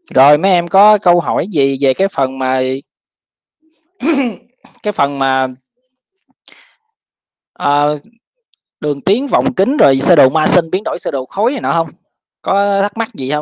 Rồi mấy em có câu hỏi gì về cái phần mà cái phần mà đường tiến vòng kính rồi sơ đồ ma sinh biến đổi sơ đồ khối này nọ không? Có thắc mắc gì không?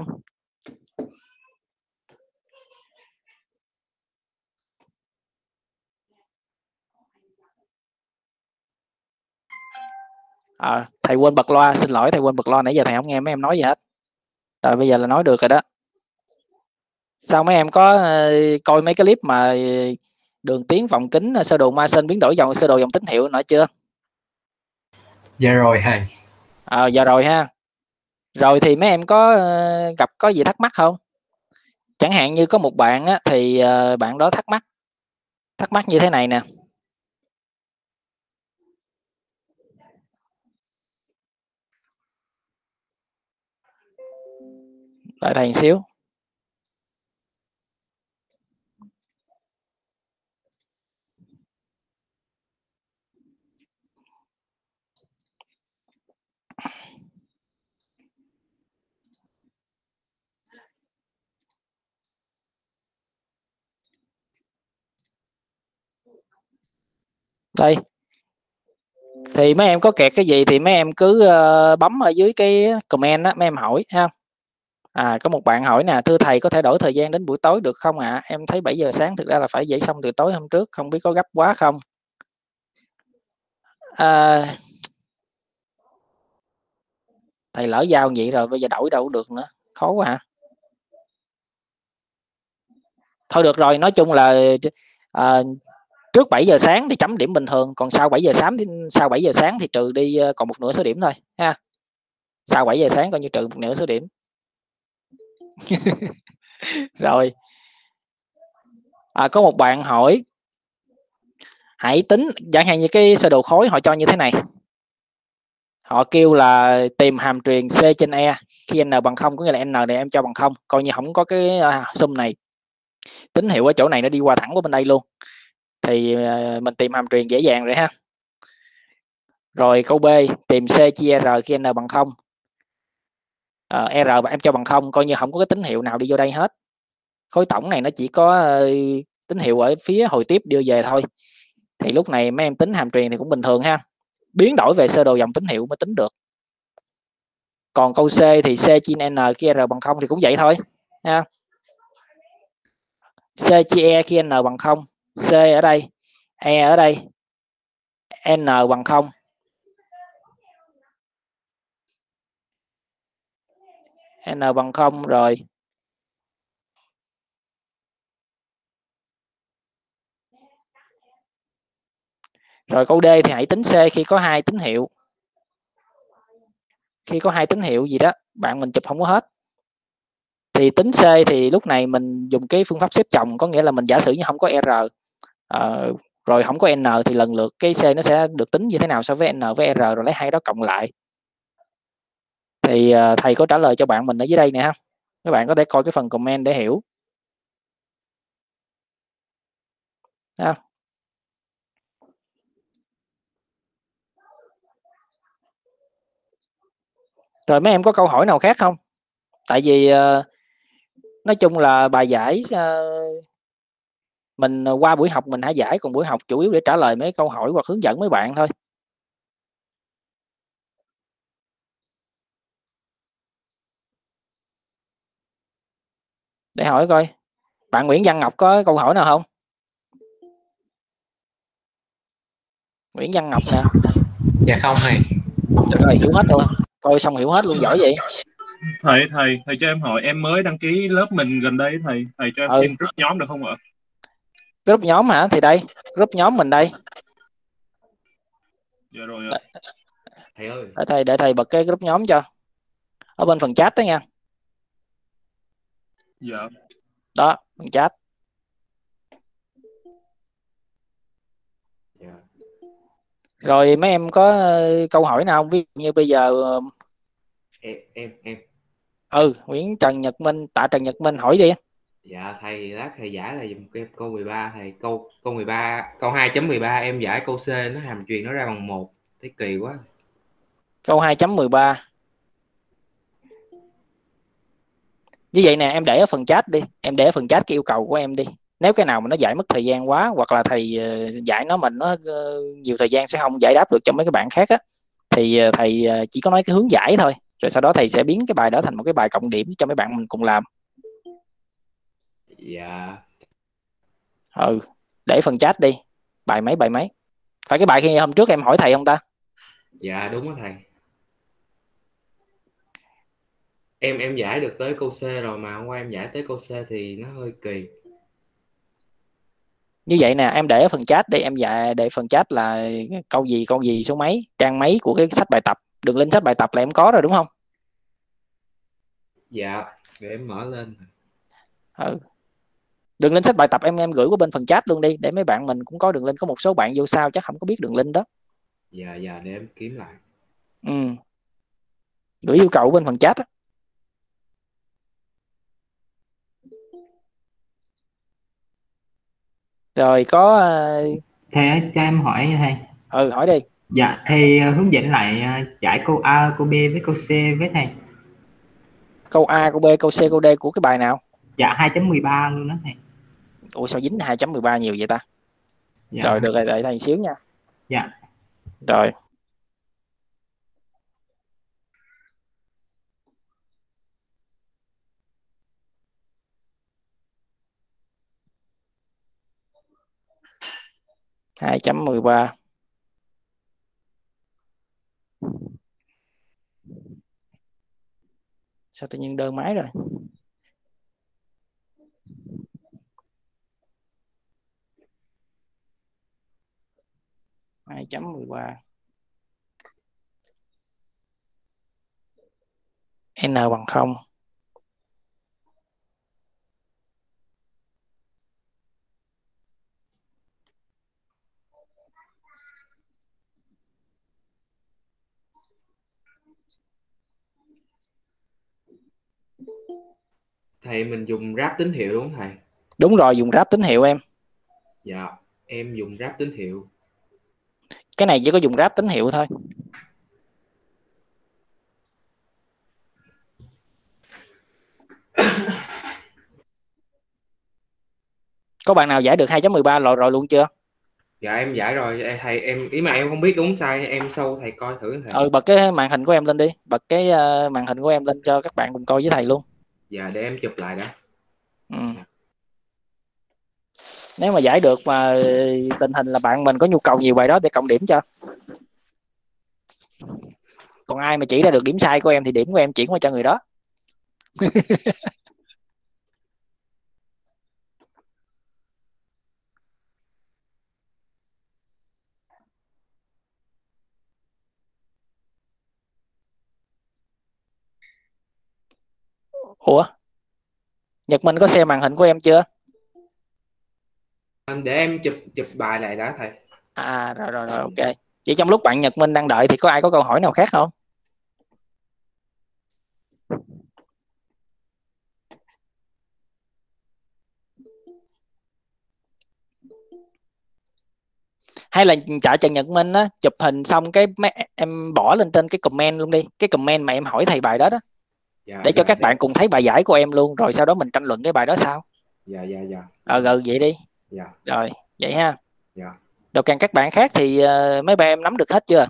Thầy quên bật loa, xin lỗi thầy quên bật loa, nãy giờ thầy không nghe mấy em nói gì hết. Rồi bây giờ là nói được rồi đó. Sao mấy em có coi mấy cái clip mà đường tiến vòng kính sơ đồ ma sinh biến đổi sơ đồ dòng tín hiệu nọ chưa? Dạ rồi thầy. Dạ rồi ha. Rồi thì mấy em có gặp có gì thắc mắc không? Chẳng hạn như có một bạn á, thì bạn đó thắc mắc như thế này nè. Đợi thầy một xíu. Đây. Thì mấy em có kẹt cái gì thì mấy em cứ bấm ở dưới cái comment á, mấy em hỏi ha. Có một bạn hỏi nè, thưa thầy có thể đổi thời gian đến buổi tối được không ạ? Em thấy 7 giờ sáng thực ra là phải dậy xong từ tối hôm trước, không biết có gấp quá không? Thầy lỡ giao vậy rồi bây giờ đổi đâu được nữa, khó quá hả? Thôi được rồi, nói chung là trước 7 giờ sáng thì chấm điểm bình thường, còn sau 7 giờ sáng thì trừ đi còn một nửa số điểm thôi ha. Sau 7 giờ sáng coi như trừ một nửa số điểm. Rồi. Có một bạn hỏi hãy tính, chẳng hạn như cái sơ đồ khối họ cho như thế này. Họ kêu là tìm hàm truyền C trên E khi n bằng 0, có nghĩa là n này em cho bằng 0, coi như không có cái sum này. Tín hiệu ở chỗ này nó đi qua thẳng của bên đây luôn. Thì mình tìm hàm truyền dễ dàng rồi ha. Rồi câu B, tìm C chia R khi n bằng 0. R em cho bằng 0, coi như không có cái tín hiệu nào đi vô đây hết. Khối tổng này nó chỉ có tín hiệu ở phía hồi tiếp đưa về thôi. Thì lúc này mấy em tính hàm truyền thì cũng bình thường ha. Biến đổi về sơ đồ dòng tín hiệu mới tính được. Còn câu C thì C chia N khi R bằng 0 thì cũng vậy thôi ha. C chia E khi N bằng 0, C ở đây, E ở đây, N bằng 0. N bằng 0 rồi. Rồi câu D thì hãy tính C khi có hai tín hiệu. Khi có hai tín hiệu gì đó, bạn mình chụp không có hết. Thì tính C thì lúc này mình dùng cái phương pháp xếp chồng, có nghĩa là mình giả sử như không có R rồi không có N thì lần lượt cái C nó sẽ được tính như thế nào so với N với R, rồi lấy hai đó cộng lại. Thì thầy có trả lời cho bạn mình ở dưới đây nè ha. Các bạn có thể coi cái phần comment để hiểu. Ha. Rồi mấy em có câu hỏi nào khác không? Tại vì nói chung là bài giải mình qua buổi học mình hãy giải, còn buổi học chủ yếu để trả lời mấy câu hỏi hoặc hướng dẫn mấy bạn thôi. Để hỏi coi. Bạn Nguyễn Văn Ngọc có câu hỏi nào không? Nguyễn Văn Ngọc nè. Dạ không thầy. Trời ơi, hiểu hết luôn. Coi xong hiểu hết luôn, giỏi vậy. Thầy cho em hỏi, em mới đăng ký lớp mình gần đây, thầy cho em xin group nhóm được không ạ? Group nhóm hả? Thì đây, group nhóm mình đây. Dạ rồi ạ. Thầy ơi. Để thầy bật cái group nhóm cho. Ở bên phần chat đó nha. Dạ. Đó, phần chat. Dạ. Rồi mấy em có câu hỏi nào không? Ví dụ như bây giờ Em Nguyễn Trần Nhật Minh, Tạ Trần Nhật Minh hỏi đi. Dạ thầy, lát thầy giải là dùm em câu 13 thầy. Câu 13, câu 2.13 em giải câu C nó hàm truyền nó ra bằng 1. Thấy kỳ quá. Câu 2.13. Như vậy nè, em để ở phần chat đi, em để ở phần chat cái yêu cầu của em đi. Nếu cái nào mà nó giải mất thời gian quá, hoặc là thầy giải nó mình nó nhiều thời gian sẽ không giải đáp được cho mấy cái bạn khác á, thì thầy chỉ có nói cái hướng giải thôi, rồi sau đó thầy sẽ biến cái bài đó thành một cái bài cộng điểm cho mấy bạn mình cùng làm. Dạ. Để phần chat đi. Bài mấy phải cái bài khi hôm trước em hỏi thầy không ta? Dạ đúng đó thầy. Em giải được tới câu C rồi, mà hôm qua em giải tới câu C thì nó hơi kỳ. Như vậy nè, em để ở phần chat đi, em dạy để phần chat là câu gì số mấy, trang mấy của cái sách bài tập, đường link sách bài tập là em có rồi đúng không? Dạ, để em mở lên. Đường link sách bài tập em gửi qua bên phần chat luôn đi, để mấy bạn mình cũng có đường link. Có một số bạn vô sao chắc không có biết đường link đó. Dạ để em kiếm lại. Gửi yêu cầu bên phần chat á. Rồi có Thầy ơi, cho em hỏi nha thầy. hỏi đi. Dạ, thầy hướng dẫn lại giải câu A, câu B với câu C với thầy. Câu A, câu B, câu C, câu D của cái bài nào? Dạ 2.13 luôn đó thầy. Ủa sao dính 2.13 nhiều vậy ta? Dạ. Rồi được rồi, đợi thầy xíu nha. Dạ. Rồi. Hai chấm 13. Sao tự nhiên đơn máy rồi? Hai chấm 13. N bằng 0. Thầy mình dùng ráp tín hiệu đúng không thầy? Đúng rồi, dùng ráp tín hiệu em. Dạ, em dùng ráp tín hiệu. Cái này chỉ có dùng ráp tín hiệu thôi. Có bạn nào giải được 2.13 rồi luôn chưa? Dạ em giải rồi thầy, em ý mà em không biết đúng sai, em show thầy coi thử thầy. Bật cái màn hình của em lên đi, bật cái màn hình của em lên cho các bạn cùng coi với thầy luôn. Dạ để em chụp lại đã. Nếu mà giải được mà tình hình là bạn mình có nhu cầu nhiều bài đó để cộng điểm cho. Còn ai mà chỉ ra được điểm sai của em thì điểm của em chuyển qua cho người đó. Ủa, Nhật Minh có xem màn hình của em chưa? Để em chụp bài lại đã thầy. Rồi ok. Chỉ trong lúc bạn Nhật Minh đang đợi thì có ai có câu hỏi nào khác không? Hay là trả Trần Nhật Minh á, chụp hình xong cái em bỏ lên trên cái comment luôn đi, cái comment mà em hỏi thầy bài đó đó. Để cho các bạn cùng thấy bài giải của em luôn, rồi sau đó mình tranh luận cái bài đó sao? Dạ. Rồi vậy đi. Dạ. Rồi vậy ha. Dạ. Rồi càng các bạn khác thì mấy bạn em nắm được hết chưa?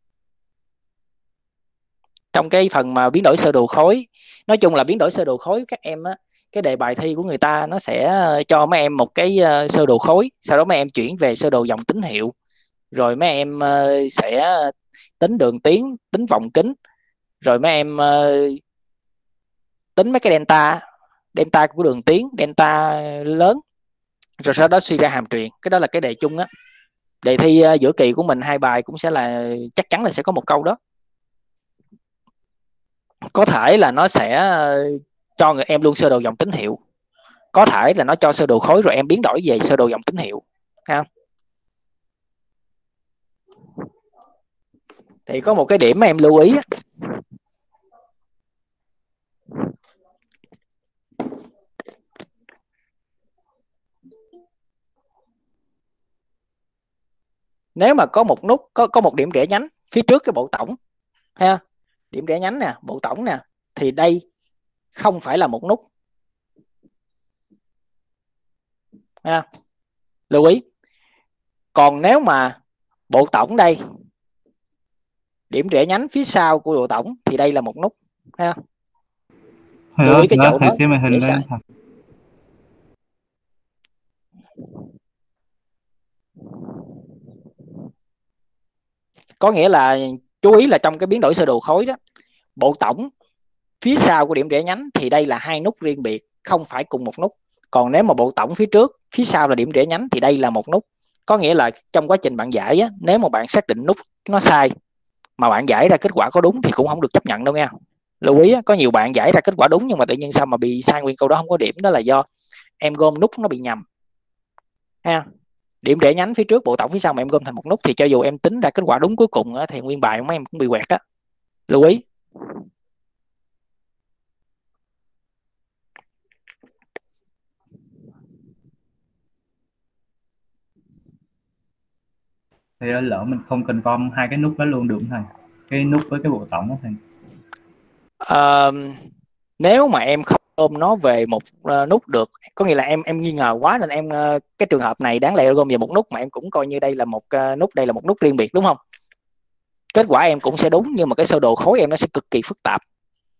Trong cái phần mà biến đổi sơ đồ khối, nói chung là biến đổi sơ đồ khối các em á, cái đề bài thi của người ta nó sẽ cho mấy em một cái sơ đồ khối, sau đó mấy em chuyển về sơ đồ dòng tín hiệu, rồi mấy em sẽ tính đường tiến, tính vòng kính, rồi mấy em tính mấy cái delta của đường tiến, delta lớn, rồi sau đó suy ra hàm truyền. Cái đó là cái đề chung á. Đề thi giữa kỳ của mình 2 bài cũng sẽ là chắc chắn là sẽ có một câu đó. Có thể là nó sẽ cho người em luôn sơ đồ dòng tín hiệu, có thể là nó cho sơ đồ khối rồi em biến đổi về sơ đồ dòng tín hiệu ha. Thì có một cái điểm mà em lưu ý á, nếu mà có một nút có một điểm rẽ nhánh phía trước cái bộ tổng ha, điểm rẽ nhánh nè, bộ tổng nè, thì đây không phải là một nút ha. Lưu ý. Còn nếu mà bộ tổng đây, điểm rẽ nhánh phía sau của bộ tổng thì đây là một nút ha. Lưu ý cái chỗ thầy đó xem màn hình dễ lên sai. thầy. Có nghĩa là chú ý là trong cái biến đổi sơ đồ khối đó, bộ tổng phía sau của điểm rẽ nhánh thì đây là hai nút riêng biệt, không phải cùng một nút. Còn nếu mà bộ tổng phía trước, phía sau là điểm rẽ nhánh thì đây là một nút. Có nghĩa là trong quá trình bạn giải á, nếu mà bạn xác định nút nó sai mà bạn giải ra kết quả có đúng thì cũng không được chấp nhận đâu nha. Lưu ý á, có nhiều bạn giải ra kết quả đúng nhưng mà tự nhiên sao mà bị sai nguyên câu đó không có điểm, đó là do em gom nút nó bị nhầm ha. Điểm rẽ nhánh phía trước, bộ tổng phía sau mà em gom thành một nút thì cho dù em tính ra kết quả đúng cuối cùng á, thì nguyên bài của mấy em cũng bị quẹt á. Lưu ý. Thầy ơi, lỡ mình không confirm hai cái nút đó luôn được không thầy? Cái nút với cái bộ tổng đó thầy. Nếu mà em không gom nó về một nút được, có nghĩa là em nghi ngờ quá nên em cái trường hợp này đáng lẽ gom về một nút mà em cũng coi như đây là một nút, đây là một nút riêng biệt đúng không? Kết quả em cũng sẽ đúng nhưng mà cái sơ đồ khối em nó sẽ cực kỳ phức tạp.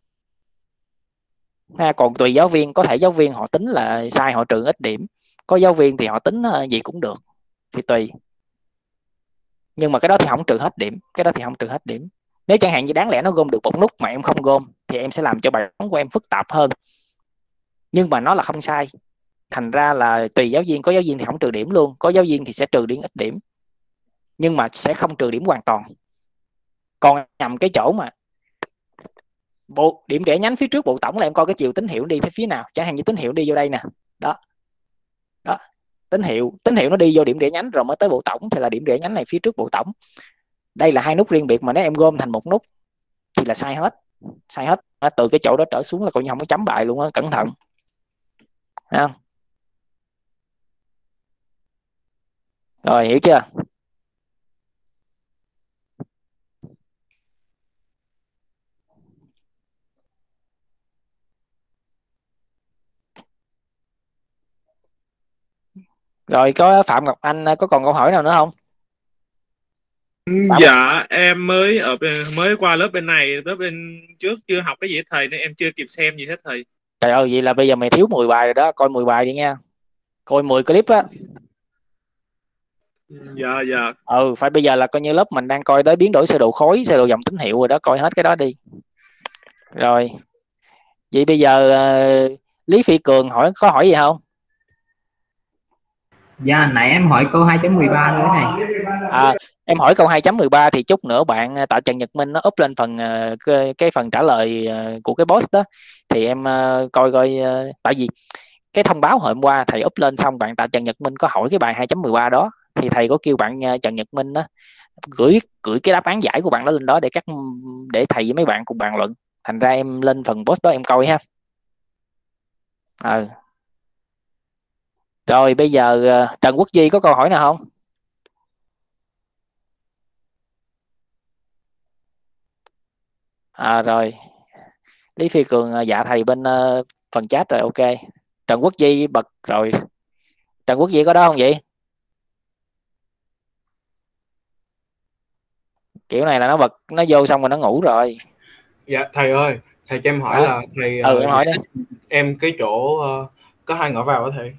Còn tùy giáo viên, có thể giáo viên họ tính là sai họ trừ ít điểm, có giáo viên thì họ tính gì cũng được, thì tùy. Nhưng mà cái đó thì không trừ hết điểm, cái đó thì không trừ hết điểm. Nếu chẳng hạn như đáng lẽ nó gom được một nút mà em không gom thì em sẽ làm cho bài toán của em phức tạp hơn, nhưng mà nó là không sai. Thành ra là tùy giáo viên, có giáo viên thì không trừ điểm luôn, có giáo viên thì sẽ trừ điểm ít điểm, nhưng mà sẽ không trừ điểm hoàn toàn. Còn nhầm cái chỗ mà bộ điểm rẽ nhánh phía trước bộ tổng là em coi cái chiều tín hiệu đi phía nào, chẳng hạn như tín hiệu đi vô đây nè, đó đó, tín hiệu nó đi vô điểm rẽ nhánh rồi mới tới bộ tổng thì là điểm rẽ nhánh này phía trước bộ tổng. Đây là hai nút riêng biệt mà nếu em gom thành một nút thì là sai hết, sai hết. Từ cái chỗ đó trở xuống là coi như không có chấm bài luôn á, cẩn thận. Thấy không? Rồi, hiểu chưa? Rồi, có Phạm Ngọc Anh có còn câu hỏi nào nữa không? Dạ em mới qua lớp bên này, lớp bên trước chưa học cái gì hết thầy nên em chưa kịp xem gì hết thầy. Trời ơi, vậy là bây giờ mày thiếu 10 bài rồi đó, coi 10 bài đi nha. Coi 10 clip á. Dạ dạ. Phải bây giờ là coi như lớp mình đang coi tới biến đổi sơ đồ khối, sơ đồ dòng tín hiệu rồi đó, coi hết cái đó đi. Rồi. Vậy bây giờ Lý Phi Cường có hỏi gì không? Dạ, nãy em hỏi câu 2.13 nữa thầy. Em hỏi câu 2.13 thì chút nữa bạn Tạ Trần Nhật Minh nó up lên phần cái phần trả lời của cái post đó, thì em coi tại vì cái thông báo hôm qua thầy up lên xong bạn Tạ Trần Nhật Minh có hỏi cái bài 2.13 đó, thì thầy có kêu bạn Trần Nhật Minh đó gửi cái đáp án giải của bạn đó lên đó để thầy với mấy bạn cùng bàn luận. Thành ra em lên phần post đó em coi ha. Rồi bây giờ Trần Quốc Duy có câu hỏi nào không? Rồi Lý Phi Cường dạ thầy bên phần chat rồi, ok. Trần Quốc Duy bật rồi. Trần Quốc Duy có đó không vậy? Kiểu này là nó bật, nó vô xong rồi nó ngủ rồi. Dạ thầy ơi, thầy cho em hỏi là thầy em hỏi đi. em cái chỗ có hai ngõ vào đó thầy.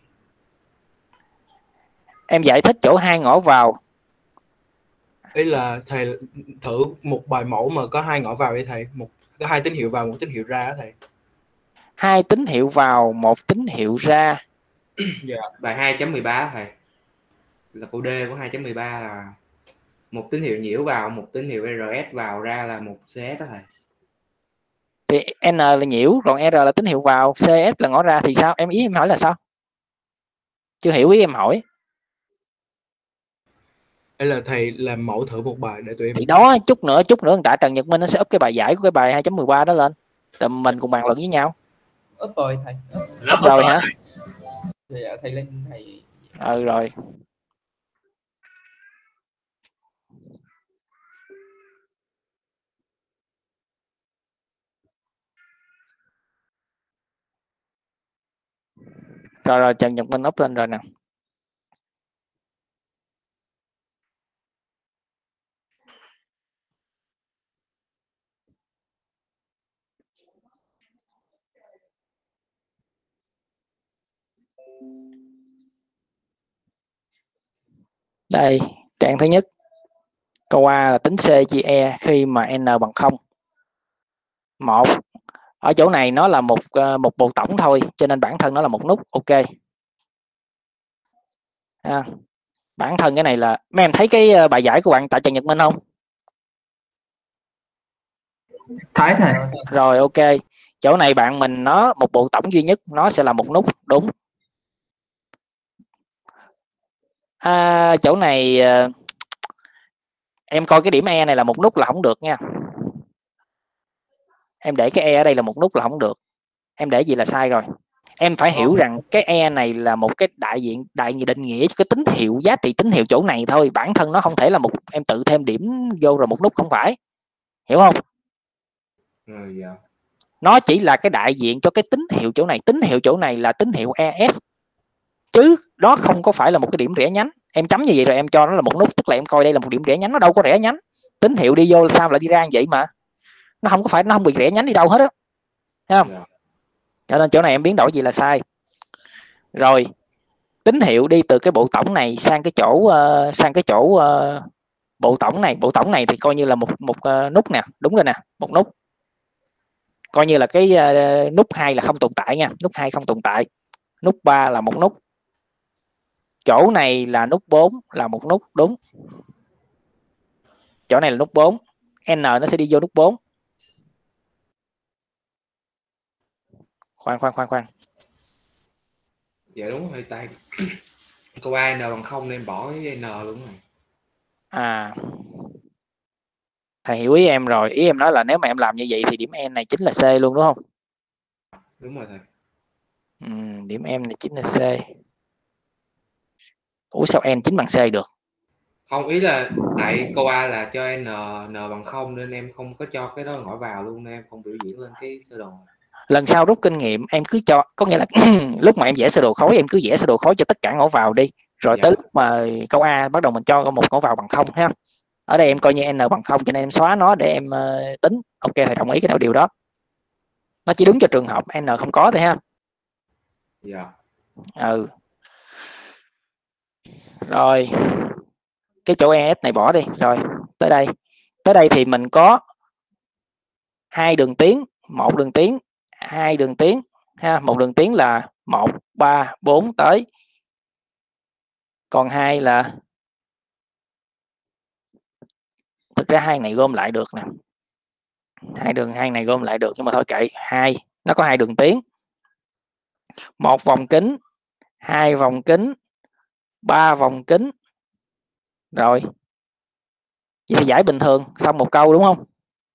Em giải thích chỗ hai ngõ vào. Ý là thầy thử một bài mẫu mà có hai ngõ vào đi thầy, có hai tín hiệu vào, một tín hiệu ra đó thầy. Hai tín hiệu vào, một tín hiệu ra. Dạ. Bài 2.13 thầy. Là câu D của 2.13 là một tín hiệu nhiễu vào, một tín hiệu RS vào, ra là một CS đó thầy. Thì N là nhiễu, còn R là tín hiệu vào, CS là ngõ ra thì sao? Ý em hỏi là sao? Chưa hiểu ý em hỏi. Đây là thầy làm mẫu thử một bài để tụi em. Thì đó, chút nữa người Tạ Trần Nhật Minh nó sẽ up cái bài giải của cái bài 2.13 đó lên. Rồi mình cùng bàn luận với nhau. Up rồi thầy. Up rồi hả? Dạ thầy lên thầy. Rồi. Rồi Trần Nhật Minh up lên rồi nè. Đây, trạng thứ nhất. Câu A là tính C chia E khi mà n bằng 0. 1. Ở chỗ này nó là một bộ tổng thôi, cho nên bản thân nó là một nút. Ok. Bản thân cái này là mấy em thấy cái bài giải của bạn tại Trần Nhật Minh không? Thấy thầy. Rồi ok. Chỗ này bạn mình nó một bộ tổng duy nhất, nó sẽ là một nút, đúng. Chỗ này em coi cái điểm E này là một nút là không được nha. Em để cái E ở đây là một nút là không được. Em để gì là sai rồi. Em phải hiểu rằng cái E này là một cái đại định nghĩa cho cái tín hiệu, giá trị tín hiệu chỗ này thôi. Bản thân nó không thể là một em tự thêm điểm vô rồi một nút, không phải. Hiểu không? Dạ. Nó chỉ là cái đại diện cho cái tín hiệu chỗ này. Tín hiệu chỗ này là tín hiệu ES. Chứ đó không có phải là một cái điểm rẽ nhánh. Em chấm như vậy rồi em cho nó là một nút, tức là em coi đây là một điểm rẽ nhánh, nó đâu có rẽ nhánh. Tín hiệu đi vô sao lại đi ra như vậy mà. Nó không bị rẽ nhánh đi đâu hết á. Thấy không? Dạ. Cho nên chỗ này em biến đổi gì là sai. Rồi, tín hiệu đi từ cái bộ tổng này sang cái chỗ bộ tổng này thì coi như là một nút nè, đúng rồi nè, một nút. Coi như là cái nút 2 là không tồn tại nha, nút 2 không tồn tại. Nút 3 là một nút. Chỗ này là nút 4 là một nút, đúng. Chỗ này là nút 4. N nó sẽ đi vô nút 4. Khoan. Dạ đúng rồi tay. Câu A n bằng 0 nên bỏ cái n luôn rồi. Thầy hiểu ý em rồi. Ý em nói là nếu mà em làm như vậy thì điểm N này chính là C luôn đúng không? Đúng rồi thầy. Điểm M này chính là C. Ủa sao N chính bằng C được? Không, ý là tại câu A là cho n bằng 0 nên em không có cho cái đó ngỏ vào luôn, nên em không biểu diễn lên cái sơ đồ. Lần sau rút kinh nghiệm em cứ cho, có nghĩa là lúc mà em vẽ sơ đồ khối em cứ vẽ sơ đồ khối cho tất cả ngõ vào đi, rồi tới lúc mà câu A bắt đầu mình cho một ngõ vào bằng 0 ha. Ở đây em coi như n bằng 0 cho nên em xóa nó để em tính. Ok, thầy đồng ý cái điều đó. Nó chỉ đúng cho trường hợp n không có thôi ha. Dạ. Rồi cái chỗ ES này bỏ đi. Rồi tới đây thì mình có 2 đường tiến, 1 đường tiến, 2 đường tiến ha. 1 đường tiến là 1, 3, 4 tới. Còn 2 là, thực ra 2 này gom lại được nè. Hai này gom lại được, nhưng mà thôi kệ. 2 nó có 2 đường tiến. 1 vòng kính, 2 vòng kính, 3 vòng kính. Rồi. Vậy thì giải bình thường, xong một câu đúng không?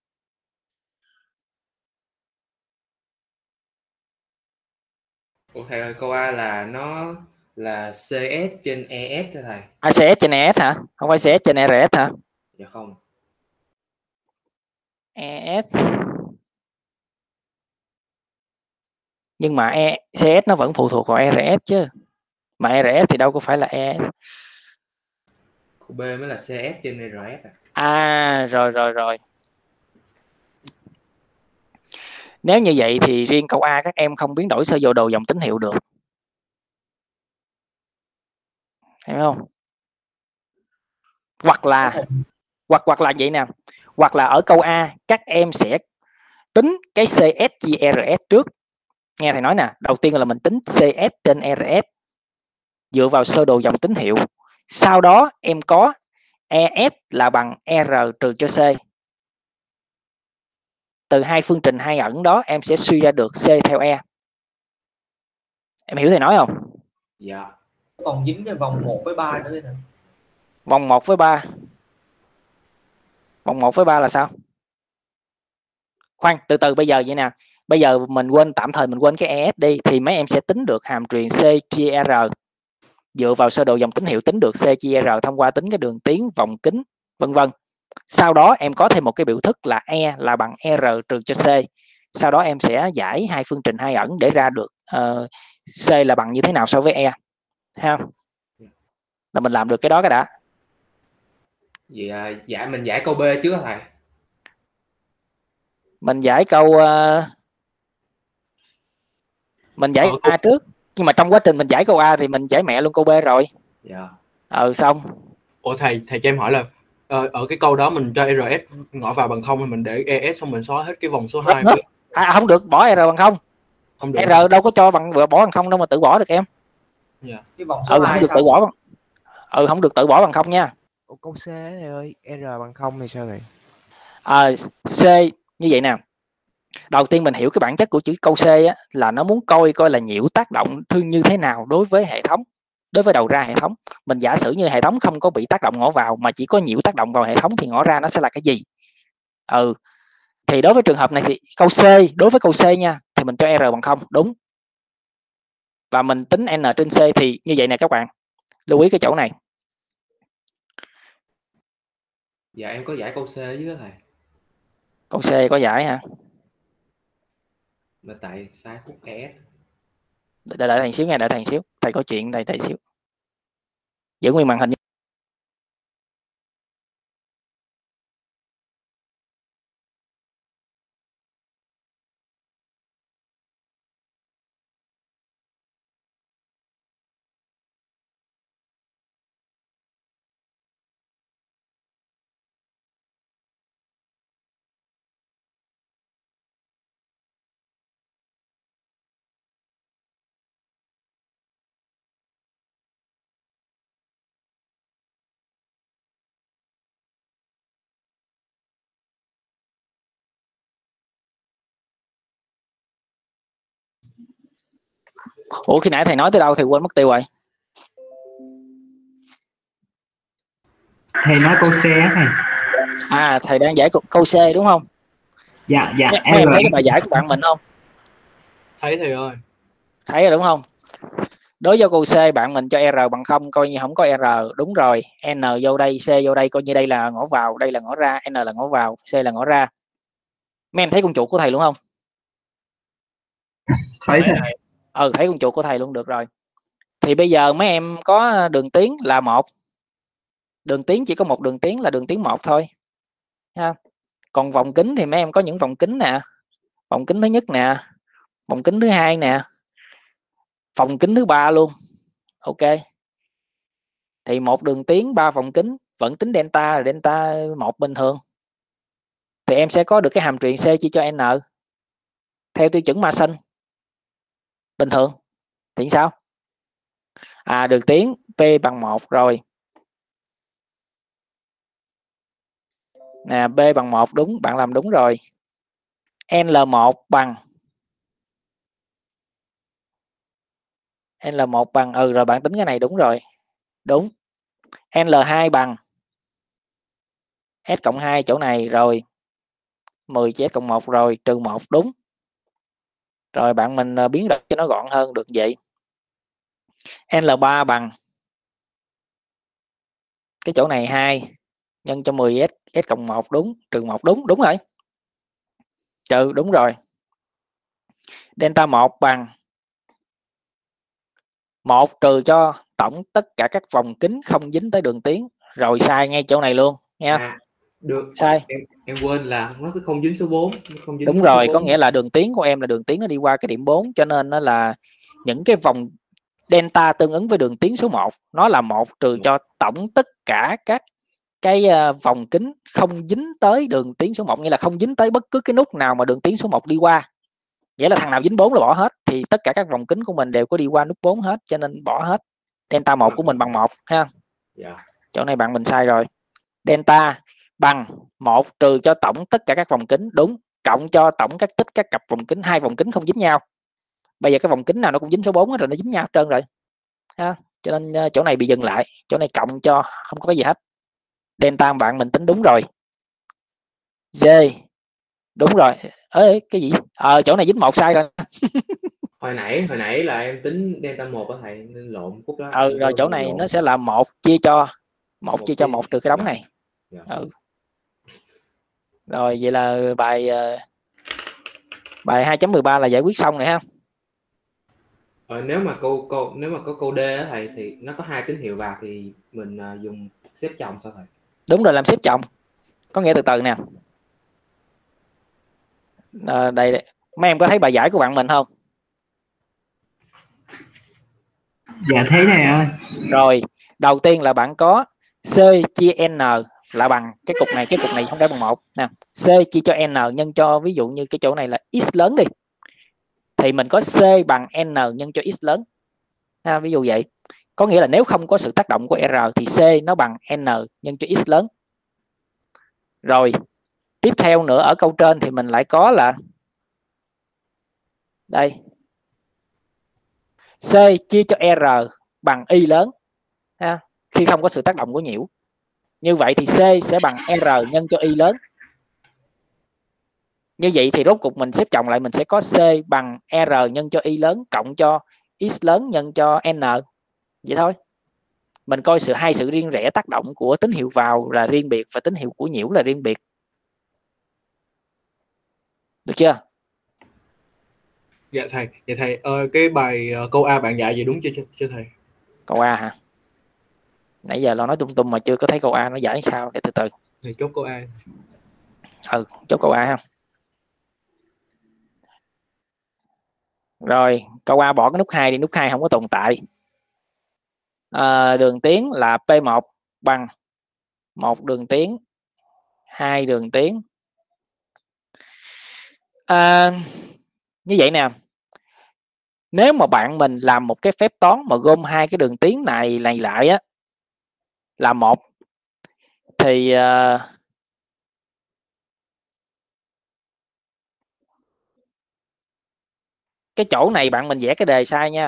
Ủa thầy ơi, câu A là nó là CS trên ES đó thầy. CS trên ES hả? Không phải CS trên RS hả? Dạ không. ES. Nhưng mà CS nó vẫn phụ thuộc vào RS chứ. Mà RS thì đâu có phải là ES. Câu B mới là CS trên RS Rồi. Nếu như vậy thì riêng câu A các em không biến đổi sơ đồ dòng tín hiệu được. Hiểu không? Hoặc là vậy nè. Hoặc là ở câu A các em sẽ tính cái CS chia RS trước. Nghe thầy nói nè, đầu tiên là mình tính CS trên RS dựa vào sơ đồ dòng tín hiệu. Sau đó em có ES là bằng R trừ cho C. Từ hai phương trình hai ẩn đó em sẽ suy ra được C theo E. Em hiểu thầy nói không? Dạ. Còn dính cái vòng 1 với 3 nữa đây nè. Vòng 1 với 3. Vòng 1 với 3 là sao? Khoan, từ bây giờ vậy nè. Bây giờ mình tạm thời mình quên cái ES đi, thì mấy em sẽ tính được hàm truyền C chia R. Dựa vào sơ đồ dòng tín hiệu tính được C chia R thông qua tính cái đường tiến, vòng kính, vân vân. Sau đó em có thêm một cái biểu thức là E là bằng R trừ cho C. Sau đó em sẽ giải hai phương trình hai ẩn để ra được C là bằng như thế nào so với E ha, là mình làm được cái đó cái đã. Vậy mình giải câu B trước hả thầy? Mình giải câu mình giải A trước, nhưng mà trong quá trình mình giải câu A thì mình giải mẹ luôn câu B rồi. Dạ. Xong. Ủa thầy cho em hỏi là ở cái câu đó mình cho RS ngõ vào bằng 0 thì mình để ES xong mình xóa hết cái vòng số 2 với... Không được, bỏ R bằng 0. Không được. R đâu có cho bỏ bằng 0 đâu mà tự bỏ được em. Dạ. Cái vòng số 2 không được tự bỏ bằng... không được tự bỏ bằng 0 nha. Ủa, câu C thầy ơi, R bằng 0 thì sao vậy? C như vậy nè. Đầu tiên mình hiểu cái bản chất của chữ câu C á, là nó muốn coi là nhiễu tác động như thế nào đối với hệ thống, đối với đầu ra hệ thống. Mình giả sử như hệ thống không có bị tác động ngõ vào mà chỉ có nhiễu tác động vào hệ thống thì ngõ ra nó sẽ là cái gì. Thì đối với trường hợp này thì đối với câu C nha, thì mình cho R bằng 0, đúng. Và mình tính N trên C thì như vậy nè các bạn. Lưu ý cái chỗ này. Dạ em có giải câu C với đó thầy. Câu C có giải hả? Mà tại sai phút ES. Đợi thầy xíu nha, đợi thầy xíu. Thầy có chuyện thầy xíu. Giữ nguyên màn hình. Ủa khi nãy thầy nói tới đâu thầy quên mất tiêu rồi. Thầy nói câu C á thầy. Thầy đang giải câu C đúng không? Dạ. Em thấy cái bài giải của bạn mình không? Thấy thầy ơi. Thấy rồi đúng không? Đối với câu C bạn mình cho R bằng 0 coi như không có R, đúng rồi. N vô đây, C vô đây, coi như đây là ngõ vào, đây là ngõ ra, N là ngõ vào, C là ngõ ra. Mấy em thấy con chuột của thầy luôn không? Thấy thầy. Thấy con chuột của thầy luôn, được rồi. Thì bây giờ mấy em có đường tiến là 1. Đường tiến chỉ có một đường tiến là đường tiến 1 thôi. Ha. Còn vòng kính thì mấy em có những vòng kính nè. Vòng kính thứ nhất nè, vòng kính thứ hai nè, vòng kính thứ 3 luôn. Ok. Thì một đường tiến 3 vòng kính vẫn tính delta là delta 1 bình thường. Thì em sẽ có được cái hàm truyền C chia cho N theo tiêu chuẩn Mason bình thường. Thì sao? Đường tiến P bằng 1 rồi. Nè, B bằng 1 đúng, bạn làm đúng rồi. L1 bằng L1 bằng rồi bạn tính cái này đúng rồi. Đúng. L2 bằng S cộng 2 chỗ này rồi. 10 chia S cộng 1 rồi, trừ 1 đúng. Rồi bạn mình biến đổi cho nó gọn hơn được vậy. L3 bằng cái chỗ này 2 nhân cho 10 S cộng 1 đúng, trừ 1 đúng, đúng rồi. Trừ đúng rồi. Delta 1 bằng 1 trừ cho tổng tất cả các vòng kính không dính tới đường tiến. Rồi sai ngay chỗ này luôn nha. Được. Sai. Em quên là nó không dính số 4. Đúng rồi, có nghĩa là đường tiến của em là đường tiến nó đi qua cái điểm 4, cho nên nó là những cái vòng delta tương ứng với đường tiến số 1, nó là 1 trừ cho tổng tất cả các cái vòng kính không dính tới đường tiến số 1, nghĩa là không dính tới bất cứ cái nút nào mà đường tiến số 1 đi qua. Nghĩa là thằng nào dính 4 là bỏ hết, thì tất cả các vòng kính của mình đều có đi qua nút 4 hết, cho nên bỏ hết. Delta 1 của mình bằng 1 ha. Chỗ này bạn mình sai rồi. Delta bằng 1 trừ cho tổng tất cả các vòng kính, đúng, cộng cho tổng các tích các cặp vòng kính, 2 vòng kính không dính nhau. Bây giờ cái vòng kính nào nó cũng dính số 4 rồi, nó dính nhau hết trơn rồi ha. Cho nên chỗ này bị dừng lại, chỗ này cộng cho không có cái gì hết. Delta bạn mình tính đúng rồi. D đúng rồi. Cái gì? Chỗ này dính 1 sai rồi. hồi nãy là em tính delta 1 đó thầy, nên lộn phút đó. Rồi chỗ này nó sẽ là 1 chia cho 1 trừ cái đống này. Rồi vậy là bài 2.13 là giải quyết xong rồi ha. Nếu mà có câu D á thầy thì nó có hai tín hiệu vào thì mình dùng xếp chồng sao thầy? Đúng rồi, làm xếp chồng. Có nghĩa từ từ nè. Đây, mấy em có thấy bài giải của bạn mình không? Dạ thấy thầy ơi. Rồi, đầu tiên là bạn có C chia N là bằng cái cục này không phải bằng 1 nè. C chia cho N nhân cho, ví dụ như cái chỗ này là X lớn đi, thì mình có C bằng N nhân cho X lớn. Ví dụ vậy. Có nghĩa là nếu không có sự tác động của R thì C nó bằng N nhân cho X lớn. Rồi, tiếp theo nữa ở câu trên thì mình lại có là đây, C chia cho R bằng Y lớn khi không có sự tác động của nhiễu. Như vậy thì C sẽ bằng R nhân cho Y lớn. Như vậy thì rốt cục mình xếp chồng lại, mình sẽ có C bằng R nhân cho Y lớn cộng cho X lớn nhân cho N. Vậy thôi. Mình coi hai sự riêng rẽ tác động của tín hiệu vào là riêng biệt và tín hiệu của nhiễu là riêng biệt. Được chưa? Dạ thầy, cái bài câu A bạn dạy gì đúng chưa thầy? Câu A hả? Nãy giờ lo nói tung tung mà chưa có thấy câu A nó giải sao, để từ từ. Thì chốt câu A. Chốt câu A ha. Rồi, câu A bỏ cái nút 2 đi, nút 2 không có tồn tại. Đường tuyến là P1 bằng 1 đường tuyến 2 đường tuyến. Như vậy nè, nếu mà bạn mình làm một cái phép toán mà gom hai cái đường tuyến này lại á là 1 thì cái chỗ này bạn mình vẽ cái đề sai nha.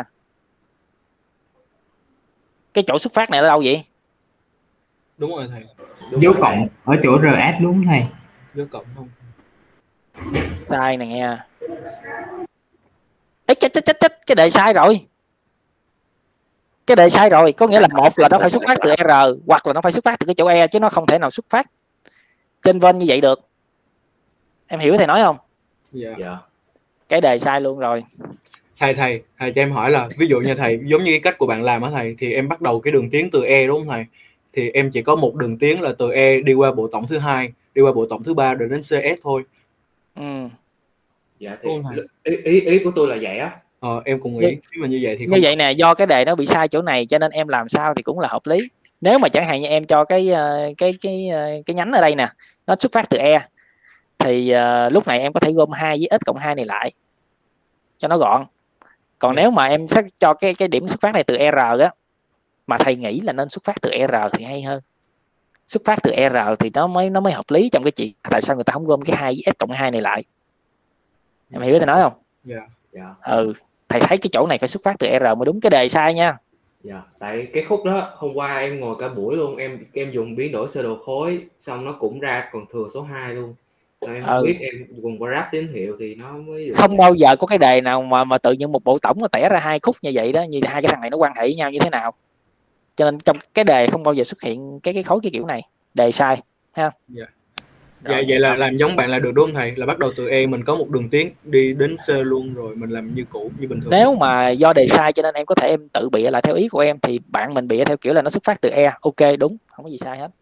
Cái chỗ xuất phát này ở đâu vậy? Đúng rồi thầy. Dấu cộng ở chỗ RS đúng thầy? Dấu cộng không? Sai nè nghe. Ê, chết, cái đề sai rồi. Cái đề sai rồi, có nghĩa là một là nó phải xuất phát từ R hoặc là nó phải xuất phát từ cái chỗ E, chứ nó không thể nào xuất phát trên ven như vậy được. Em hiểu thầy nói không? Dạ. Cái đề sai luôn rồi. Thầy cho em hỏi là ví dụ như thầy giống như cái cách của bạn làm á thầy, thì em bắt đầu cái đường tuyến từ E đúng không thầy? Thì em chỉ có một đường tuyến là từ E đi qua bộ tổng thứ 2, đi qua bộ tổng thứ 3 rồi đến CS thôi. Dạ thì ý của tôi là vậy á. Em cũng nghĩ nếu mà như vậy thì như vậy nè, do cái đề nó bị sai chỗ này cho nên em làm sao thì cũng là hợp lý. Nếu mà chẳng hạn như em cho cái nhánh ở đây nè, nó xuất phát từ E thì lúc này em có thể gom 2 với x cộng 2 này lại cho nó gọn. Còn nếu mà em sẽ cho cái điểm xuất phát này từ R á, mà thầy nghĩ là nên xuất phát từ R thì hay hơn. Xuất phát từ R thì nó mới hợp lý trong cái chuyện tại sao người ta không gom cái 2 với x cộng 2 này lại. Em hiểu thầy nói không? Dạ. Thầy thấy cái chỗ này phải xuất phát từ R mới đúng, cái đề sai nha. Dạ, tại cái khúc đó hôm qua em ngồi cả buổi luôn, em dùng biến đổi sơ đồ khối xong nó cũng ra còn thừa số 2 luôn. Rồi em không biết, em dùng graph tín hiệu thì nó mới không bao giờ có cái đề nào mà tự nhiên một bộ tổng nó tẻ ra 2 khúc như vậy đó, như hai cái thằng này nó quan hệ với nhau như thế nào. Cho nên trong cái đề không bao giờ xuất hiện cái khối cái kiểu này, đề sai ha. Vậy là làm giống bạn là được đúng không thầy? Là bắt đầu từ E mình có một đường tuyến đi đến C luôn rồi mình làm như cũ, như bình thường. Nếu mà do đề sai cho nên em có thể em tự bịa lại theo ý của em, thì bạn mình bịa theo kiểu là nó xuất phát từ E. Ok, đúng, không có gì sai hết.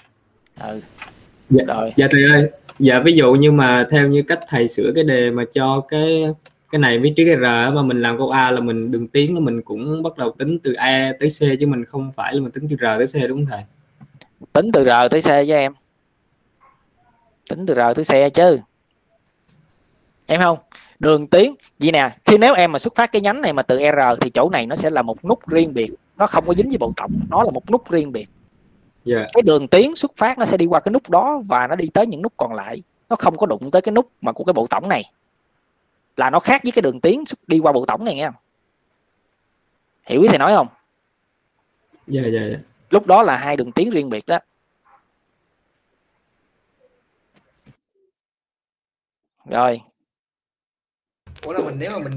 Dạ thầy ơi. Dạ ví dụ như mà theo như cách thầy sửa cái đề mà cho cái này vị trí cái R mà mình làm câu A là mình đường tuyến là mình cũng bắt đầu tính từ E tới C, chứ mình không phải là mình tính từ R tới C đúng không thầy? Tính từ R tới C với em. Tính từ R tới C chứ. Em không? Đường tuyến gì nè, khi nếu em mà xuất phát cái nhánh này mà từ R thì chỗ này nó sẽ là một nút riêng biệt, nó không có dính với bộ tổng, nó là một nút riêng biệt. Cái đường tuyến xuất phát nó sẽ đi qua cái nút đó và nó đi tới những nút còn lại, nó không có đụng tới cái nút mà của cái bộ tổng này, là nó khác với cái đường tuyến đi qua bộ tổng này nghe. Hiểu ý thầy nói không? Dạ. Lúc đó là hai đường tuyến riêng biệt đó. Rồi. Ủa là nếu mà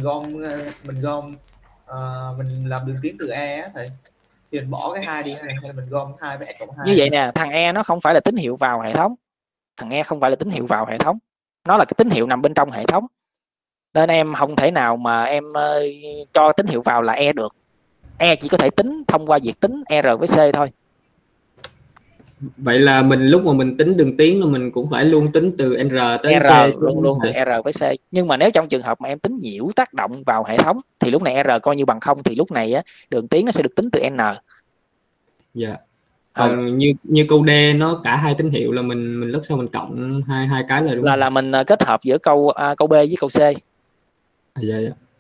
mình làm đường tuyến từ E á thầy, thì mình bỏ cái 2 đi hay là mình gom 2 với x cộng 2? Như vậy nè, thằng E nó không phải là tín hiệu vào hệ thống. Thằng E không phải là tín hiệu vào hệ thống. Nó là cái tín hiệu nằm bên trong hệ thống. Nên em không thể nào mà em cho tín hiệu vào là E được. E chỉ có thể tính thông qua việc tính R với C thôi. Vậy là mình lúc mà mình tính đường tiến là mình cũng phải luôn tính từ R tới R C luôn từ R với C. Nhưng mà nếu trong trường hợp mà em tính nhiễu tác động vào hệ thống thì lúc này R coi như bằng 0, thì lúc này á, đường tiến nó sẽ được tính từ N. Dạ. Còn như câu D nó cả hai tín hiệu là mình lúc sau mình cộng hai cái là đúng là mình kết hợp giữa câu B với câu C. Dạ.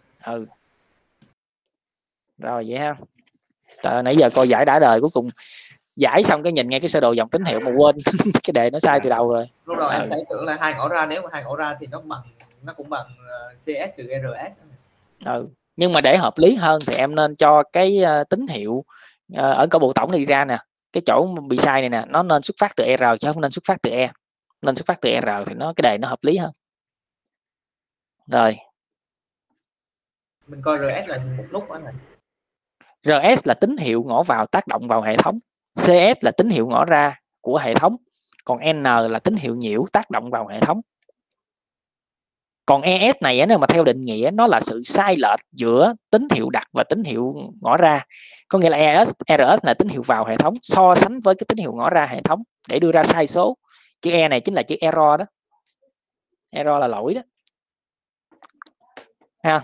Rồi vậy ha. Nãy giờ coi giải đã đời, cuối cùng giải xong cái nhìn ngay cái sơ đồ dòng tín hiệu mà quên cái đề nó sai từ đầu rồi. Lúc đầu em thấy tưởng là hai ngõ ra, nếu mà hai ngõ ra thì nó cũng bằng CS trừ RS. Nhưng mà để hợp lý hơn thì em nên cho cái tín hiệu ở câu bộ tổng đi ra nè, cái chỗ bị sai này nè, nó nên xuất phát từ R chứ không nên xuất phát từ E. Nên xuất phát từ R thì cái đề nó hợp lý hơn. Rồi. Mình coi RS là một nút đó này. RS là tín hiệu ngõ vào tác động vào hệ thống, CS là tín hiệu ngõ ra của hệ thống, còn N là tín hiệu nhiễu tác động vào hệ thống. Còn ES này nếu mà theo định nghĩa nó là sự sai lệch giữa tín hiệu đặt và tín hiệu ngõ ra. Có nghĩa là RS là tín hiệu vào hệ thống so sánh với cái tín hiệu ngõ ra hệ thống để đưa ra sai số. Chữ E này chính là chữ error đó. Error là lỗi đó. Ha.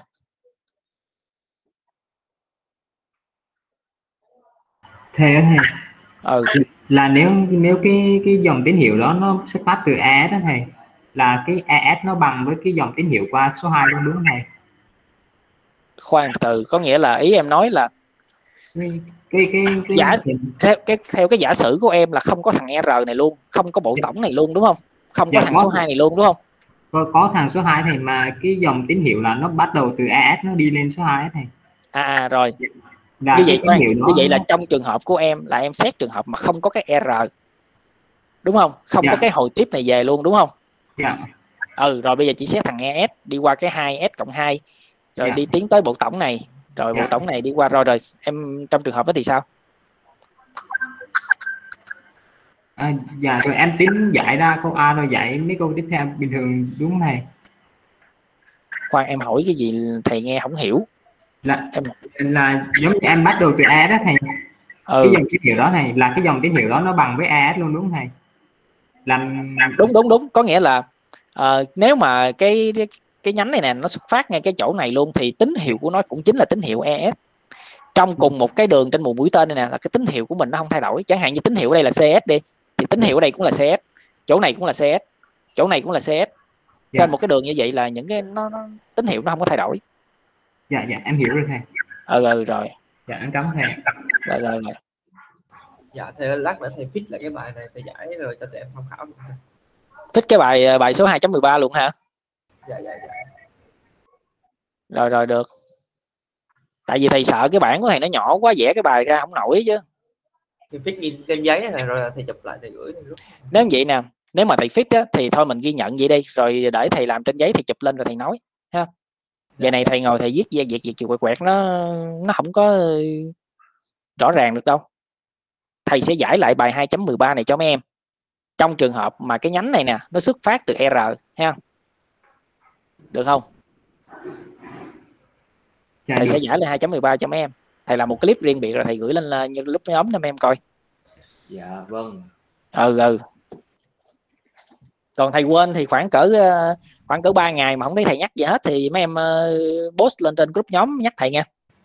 Theo thầy. Là nếu cái dòng tín hiệu đó nó xuất phát từ ES đó thầy, là cái ES nó bằng với cái dòng tín hiệu qua số 2 luôn đúng không thầy? Khoan từ, có nghĩa là ý em nói là theo cái giả sử của em là không có thằng R này luôn, không có bộ tổng này luôn đúng không? Không có thằng số 2 này luôn đúng không? Có thằng số 2 thầy, mà cái dòng tín hiệu là nó bắt đầu từ ES nó đi lên số 2 thầy. Rồi. Như vậy là trong trường hợp của em là em xét trường hợp mà không có cái R. Đúng không? Không có cái hồi tiếp này về luôn đúng không? Rồi bây giờ chỉ xét thằng ES đi qua cái 2S cộng 2 rồi đi tiến tới bộ tổng này, rồi bộ tổng này đi qua rồi em trong trường hợp đó thì sao? Rồi em tính giải ra câu A rồi giải mấy câu tiếp theo bình thường đúng không thầy? Khoan, em hỏi cái gì thầy nghe không hiểu. Là giống như em bắt đầu từ ES đó thầy. Cái dòng tín hiệu đó này là cái dòng tín hiệu đó nó bằng với ES luôn đúng không thầy? Đúng, có nghĩa là nếu mà cái nhánh này nè nó xuất phát ngay cái chỗ này luôn thì tín hiệu của nó cũng chính là tín hiệu ES. Trong cùng một cái đường trên một mũi tên này nè là cái tín hiệu của mình nó không thay đổi. Chẳng hạn như tín hiệu ở đây là CS đi, thì tín hiệu ở đây cũng là CS, chỗ này cũng là CS, chỗ này cũng là CS. Trên một cái đường như vậy là những cái nó tín hiệu nó không có thay đổi. Dạ em hiểu rồi thầy. Rồi. Dạ em cảm ơn thầy. Rồi. Dạ thầy lát nữa thầy fix lại cái bài này thầy giải rồi cho tụi em tham khảo. Thích cái bài số 2.13 luôn hả? Dạ. Rồi được. Tại vì thầy sợ cái bảng của thầy nó nhỏ quá, vẽ cái bài ra không nổi chứ. Thì fix ghi trên giấy này rồi thầy chụp lại thầy gửi. Nếu vậy nè, nếu mà thầy fix á, thì thôi mình ghi nhận vậy đi, rồi để thầy làm trên giấy thì chụp lên rồi thầy nói ha. Vậy này thầy ngồi thầy viết quẹt nó không có rõ ràng được đâu. Thầy sẽ giải lại bài 2.13 này cho mấy em. Trong trường hợp mà cái nhánh này nè nó xuất phát từ R ha. Được không? Thầy sẽ giải lại 2.13 cho mấy em. Thầy làm một clip riêng biệt rồi thầy gửi lên như lúc nhóm cho mấy em coi. Dạ vâng. Còn thầy quên thì khoảng cỡ 3 ngày mà không thấy thầy nhắc gì hết thì mấy em post lên trên group nhóm nhắc thầy nha.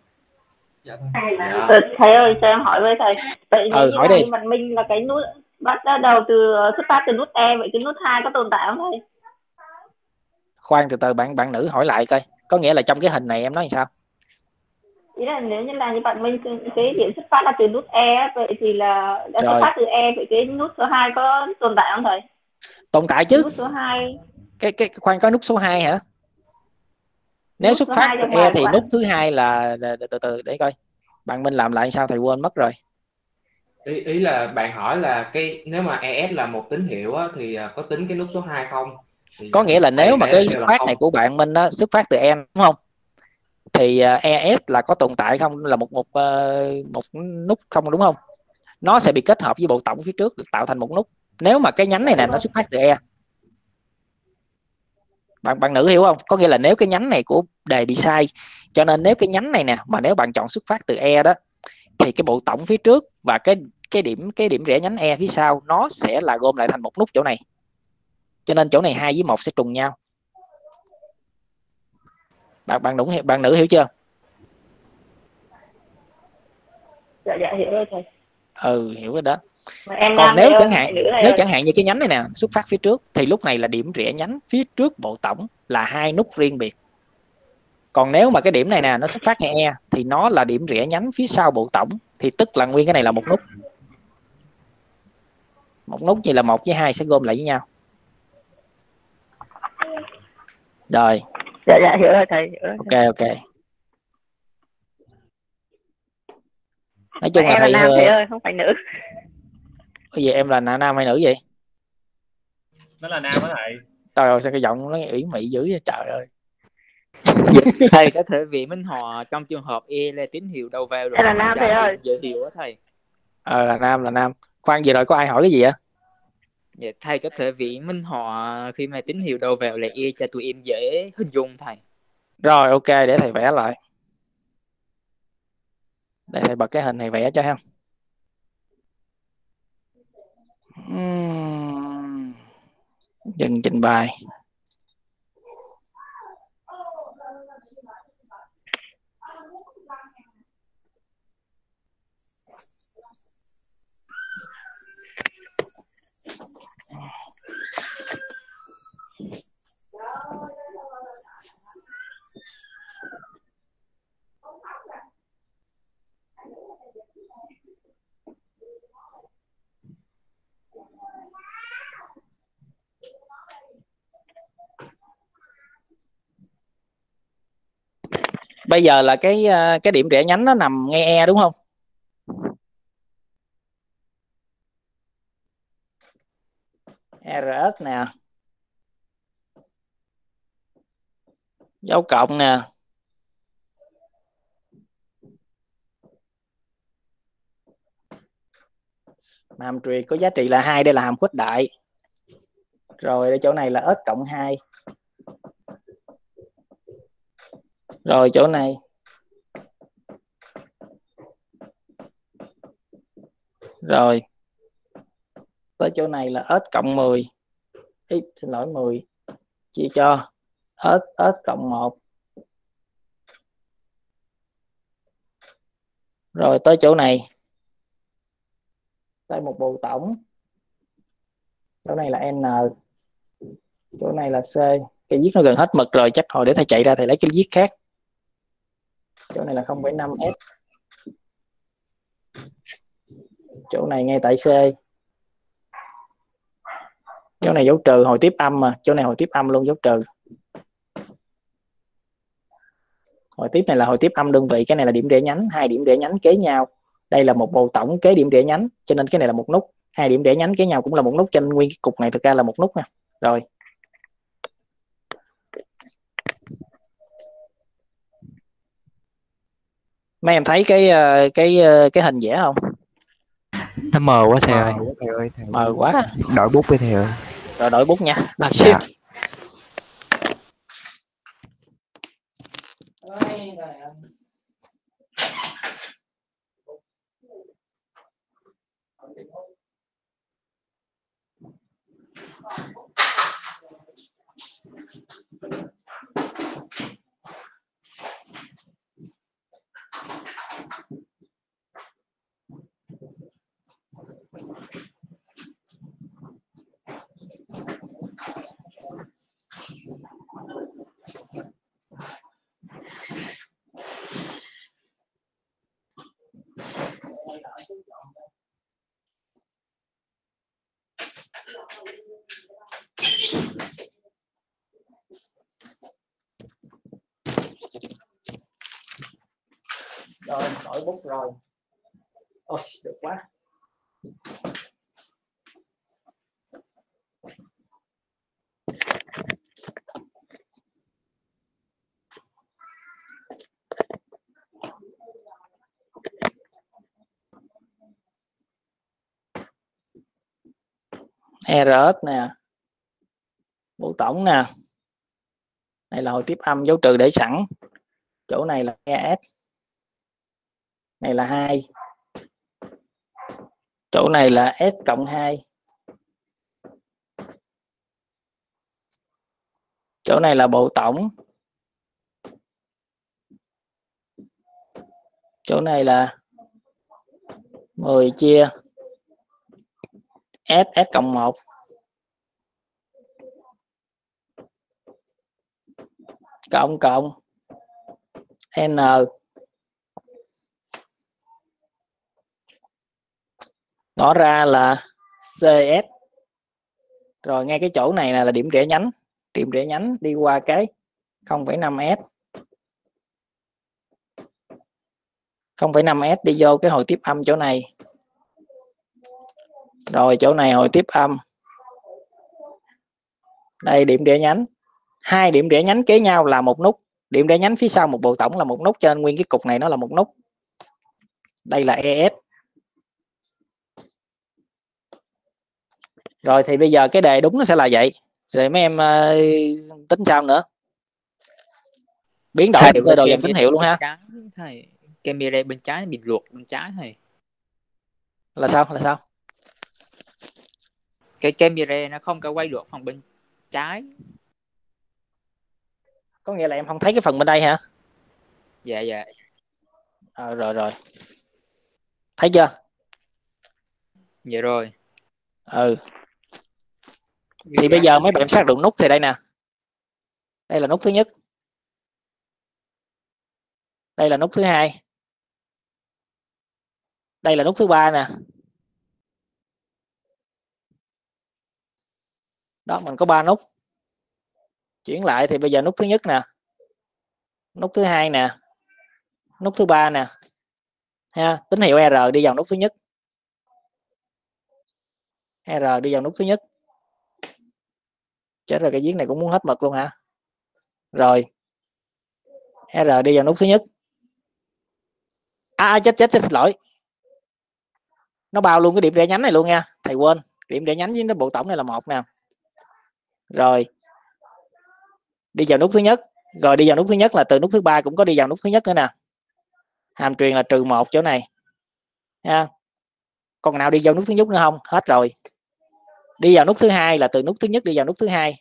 Thầy ơi, cho em hỏi với thầy. Vậy hỏi đi. Bạn Minh là cái nút bắt đầu xuất phát từ nút E, vậy cái nút 2 có tồn tại không thầy? Khoan từ từ, bạn nữ hỏi lại coi. Có nghĩa là trong cái hình này em nói làm sao? Ý là nếu như là như bạn Minh cái điểm xuất phát là từ nút E, vậy thì là đã xuất phát từ E, vậy cái nút số 2 có tồn tại không thầy? Tồn tại chứ. Nút số 2. Cái khoan, có nút số 2 hả? Nếu nút xuất phát từ E thì nút thứ 2 là từ để coi. Bạn Minh làm lại sao thầy quên mất rồi. Ý là bạn hỏi là cái nếu mà ES là một tín hiệu á, thì có tính cái nút số 2 không? Thì có nghĩa là nếu mà cái xuất phát này của bạn Minh á, xuất phát từ E đúng không? Thì ES là có tồn tại không, là một nút không đúng không? Nó sẽ bị kết hợp với bộ tổng phía trước tạo thành một nút. Nếu mà cái nhánh này nè nó xuất phát từ E. Bạn nữ hiểu không? Có nghĩa là nếu cái nhánh này của đề bị sai, cho nên nếu cái nhánh này nè, mà nếu bạn chọn xuất phát từ E đó, thì cái bộ tổng phía trước và cái điểm rẽ nhánh E phía sau nó sẽ là gom lại thành một nút chỗ này, cho nên chỗ này 2 với 1 sẽ trùng nhau. Bạn nữ hiểu chưa? Dạ hiểu rồi thầy. Hiểu rồi đó. Còn nếu chẳng hạn như cái nhánh này nè xuất phát phía trước thì lúc này là điểm rẽ nhánh phía trước bộ tổng là 2 nút riêng biệt. Còn nếu mà cái điểm này nè nó xuất phát như E thì nó là điểm rẽ nhánh phía sau bộ tổng, thì tức là nguyên cái này là một nút. Một nút như là 1 với 2 sẽ gom lại với nhau. Rồi. Dạ hiểu rồi thầy. Ok. Nói chung là thầy nam thầy ơi, không phải nữ. Cái gì em là nam hay nữ vậy? Nó là nam á thầy. Trời ơi, sao cái giọng nó ủy mị dữ vậy trời ơi. Thầy có thể vị minh họa trong trường hợp E là tín hiệu đầu vào rồi. Là nam thầy ơi. Dễ hiểu á thầy. Là nam. Khoan vừa rồi có ai hỏi cái gì á? Dạ, thầy có thể vị minh họa khi mà tín hiệu đầu vào là E cho tụi em dễ hình dung thầy. Rồi ok, để thầy vẽ lại. Để thầy bật cái hình này vẽ cho ha. Dừng trình bày. Bây giờ là cái điểm rẽ nhánh nó nằm ngay E đúng không? RS nè, dấu cộng nè, hàm truyền có giá trị là 2, đây là hàm khuếch đại. Rồi ở chỗ này là S cộng 2. Rồi chỗ này rồi tới chỗ này là S cộng 10. Xin lỗi 10 chia cho S cộng 1. Rồi tới chỗ này, tới một bộ tổng. Chỗ này là N, chỗ này là C. Cái viết nó gần hết mực rồi, chắc hồi để thầy chạy ra thầy lấy cái viết khác. Chỗ này là 0,5S. Chỗ này ngay tại C. Chỗ này dấu trừ hồi tiếp âm mà, chỗ này hồi tiếp âm luôn, dấu trừ. Hồi tiếp này là hồi tiếp âm đơn vị, cái này là điểm rẽ nhánh, 2 điểm rẽ nhánh kế nhau. Đây là một bộ tổng kế điểm rẽ nhánh, cho nên cái này là một nút. 2 điểm rẽ nhánh kế nhau cũng là một nút, trên nguyên cái cục này thực ra là một nút nè. Rồi. Mấy em thấy cái hình vẽ không? Nó mờ quá thầy ơi. Mờ quá. Đổi bút đi thầy ơi. Rồi đổi bút nha. Dạ. Rồi đổi bút rồi. Ôi được quá. RS nè, bộ tổng nè, Này là hồi tiếp âm, dấu trừ để sẵn. Chỗ này là ES. Này là 2. Chỗ này là S cộng 2. Chỗ này là bộ tổng. Chỗ này là 10 chia S cộng 1. Cộng N. Nó ra là CS. Rồi ngay cái chỗ này là điểm rẽ nhánh. Điểm rẽ nhánh đi qua cái 0,5S. 0,5S đi vô cái hồi tiếp âm chỗ này. Rồi chỗ này hồi tiếp âm. Đây điểm rẽ nhánh. 2 điểm rẽ nhánh kế nhau là một nút. Điểm rẽ nhánh phía sau một bộ tổng là một nút, cho nên nguyên cái cục này nó là một nút. Đây là ES. Rồi thì bây giờ cái đề đúng nó sẽ là vậy. Rồi mấy em tính sao nữa? Biến đổi sơ đồ dòng tín hiệu luôn ha. Thầy, camera bên trái bị luộc bên trái thầy. Là sao? Cái camera nó không có quay được phần bên trái. Có nghĩa là em không thấy cái phần bên đây hả? Dạ. Rồi. Thấy chưa? Dạ rồi. Thì bây giờ mấy bạn xác định nút thì đây nè. Đây là nút thứ nhất. Đây là nút thứ hai. Đây là nút thứ ba nè. Đó, mình có 3 nút. Chuyển lại thì bây giờ nút thứ nhất nè. Nút thứ hai nè. Nút thứ ba nè. Ha, tín hiệu R đi vào nút thứ nhất. R đi vào nút thứ nhất. Chết rồi, cái giếng này cũng muốn hết mực luôn hả? Rồi. R đi vào nút thứ nhất. Chết xin lỗi. Nó bao luôn cái điểm rẽ nhánh này luôn nha. Thầy quên. Điểm rẽ nhánh với cái bộ tổng này là 1 nè. Rồi. Đi vào nút thứ nhất. Rồi đi vào nút thứ nhất là từ nút thứ ba cũng có đi vào nút thứ nhất nữa nè. Hàm truyền là -1 chỗ này. Ha. Còn nào đi vào nút thứ nhất nữa không? Hết rồi. Đi vào nút thứ hai là từ nút thứ nhất đi vào nút thứ hai.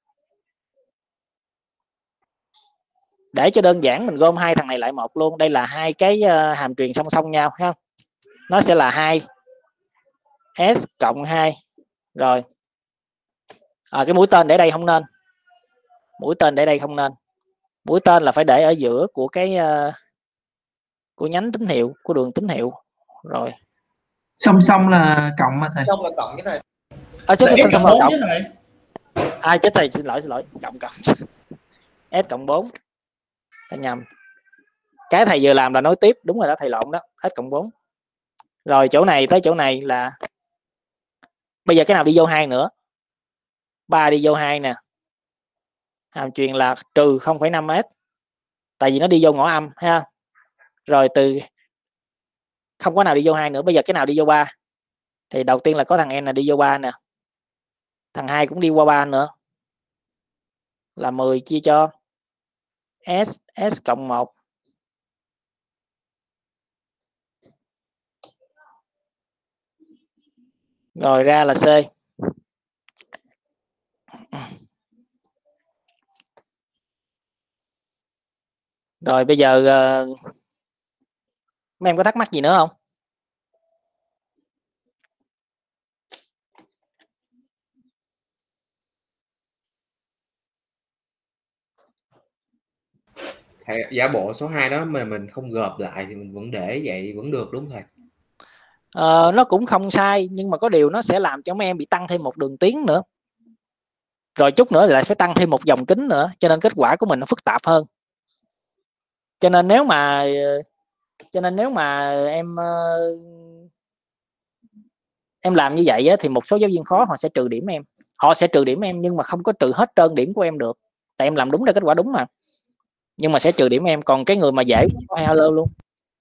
Để cho đơn giản mình gom hai thằng này lại một luôn. Đây là hai cái hàm truyền song song nhau ha. Nó sẽ là 2 S cộng 2. Rồi. Cái mũi tên để đây không nên. Mũi tên để đây không nên. Mũi tên là phải để ở giữa của cái của nhánh tín hiệu, của đường tín hiệu. Rồi. Song song là cộng mà thầy. Song là cộng cái này. Song là cộng. Chết thầy, xin lỗi. Cộng. S cộng 4. Ta nhầm. Cái thầy vừa làm là nối tiếp, đúng rồi đó, thầy lộn đó, S cộng 4. Rồi chỗ này tới chỗ này là bây giờ cái nào đi vô 2 nữa? 3 đi vô 2 nè. Hàm truyền là trừ 0,5S. Tại vì nó đi vô ngõ âm ha. Rồi từ không có nào đi vô 2 nữa, bây giờ cái nào đi vô 3? Thì đầu tiên là có thằng N là đi vô 3 nè. Thằng 2 cũng đi qua 3 nữa. Là 10 chia cho S cộng 1. Rồi ra là C. Rồi bây giờ mấy em có thắc mắc gì nữa không? Thầy, giả bộ số 2 đó mà mình không gộp lại thì mình vẫn để vậy vẫn được đúng không thầy? Nó cũng không sai, nhưng mà có điều nó sẽ làm cho mấy em bị tăng thêm một đường tiếng nữa. Rồi chút nữa lại phải tăng thêm một dòng kính nữa, cho nên kết quả của mình nó phức tạp hơn. Cho nên nếu mà em làm như vậy á, thì một số giáo viên khó họ sẽ trừ điểm em. Họ sẽ trừ điểm em nhưng mà không có trừ hết trơn điểm của em được. Tại em làm đúng ra kết quả đúng mà. Nhưng mà sẽ trừ điểm em, còn cái người mà dễ có hay alo luôn.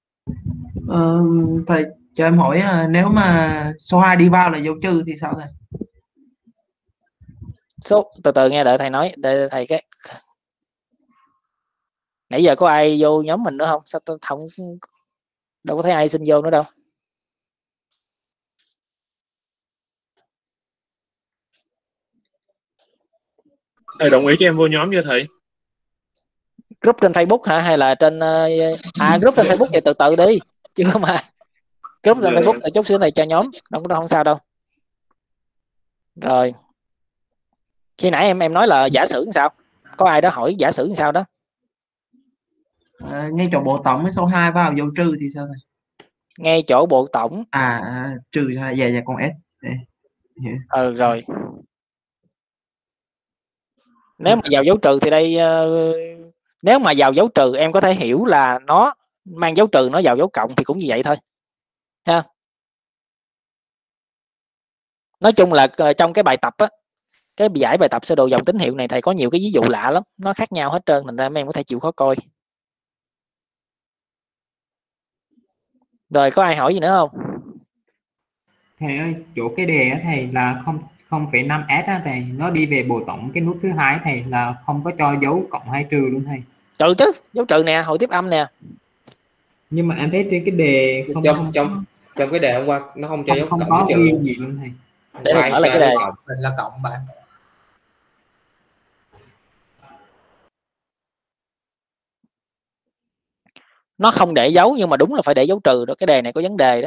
Thầy cho em hỏi nếu mà số 2 đi vào là dấu trừ thì sao thầy? Từ từ nghe, đợi thầy nói, đợi thầy cái Nãy giờ có ai vô nhóm mình nữa không? Sao tôi không đâu có thấy ai xin vô nữa đâu. Thầy đồng ý cho em vô nhóm chưa thầy? Group trên Facebook hả, hay là trên group trên Facebook thì từ từ đi chứ mà group trên Facebook thì chút xíu này cho nhóm, đâu không sao đâu. Rồi khi nãy em nói là giả sử sao, có ai đó hỏi giả sử sao đó? Ngay chỗ bộ tổng số 2 vào dấu trừ thì sao thầy? Ngay chỗ bộ tổng trừ dạ con S. Rồi nếu mà vào dấu trừ thì đây nếu mà vào dấu trừ em có thể hiểu là nó mang dấu trừ nó vào dấu cộng thì cũng như vậy thôi ha. Nói chung là trong cái bài tập á, cái giải bài tập sơ đồ dòng tín hiệu này thầy có nhiều cái ví dụ lạ lắm, nó khác nhau hết trơn, thành ra mấy em có thể chịu khó coi. Rồi có ai hỏi gì nữa không? Thầy ơi, chỗ cái đề á thầy là 0,5S á thầy, nó đi về bộ tổng cái nút thứ hai thầy là không có cho dấu cộng hay trừ luôn thầy. Trừ chứ, dấu trừ nè, hồi tiếp âm nè. Nhưng mà em thấy trên cái đề trong cái đề hôm qua nó không cho dấu cộng có trừ ghi gì luôn thầy. Để mở lại cái đề. Mình là cộng bạn. Nó không để dấu nhưng mà đúng là phải để dấu trừ đó, cái đề này có vấn đề đó.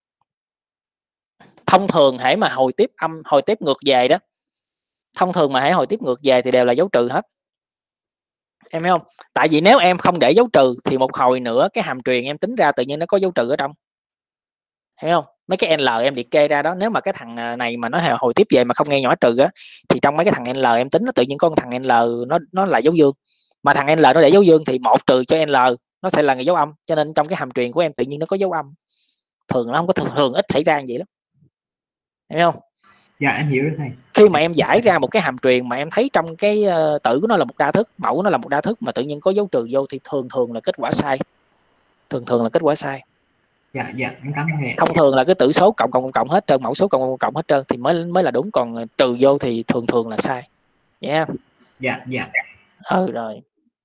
Thông thường hễ mà hồi tiếp ngược về đó, thông thường mà hãy hồi tiếp ngược về thì đều là dấu trừ hết, em thấy không? Tại vì nếu em không để dấu trừ thì một hồi nữa cái hàm truyền em tính ra tự nhiên nó có dấu trừ ở trong, hiểu không? Mấy cái L em liệt kê ra đó, nếu mà cái thằng này mà nó hồi tiếp về mà không nghe nhỏ trừ á thì trong mấy cái thằng L em tính nó tự nhiên có thằng L nó là dấu dương, mà thằng L nó để dấu dương thì 1 trừ cho L nó sẽ là dấu âm, cho nên trong cái hàm truyền của em tự nhiên nó có dấu âm. Thường nó không có thường ít xảy ra như vậy lắm, hiểu không? Dạ em hiểu rồi thầy. Khi mà em giải ra một cái hàm truyền mà em thấy trong cái tử của nó là một đa thức, mẫu nó là một đa thức mà tự nhiên có dấu trừ vô thì thường là kết quả sai. Thường là kết quả sai. Dạ em cảm ơn. Thông thường là cái tử số cộng hết trơn, mẫu số cộng hết trơn thì mới là đúng, còn trừ vô thì thường là sai. Yeah. Dạ. Rồi.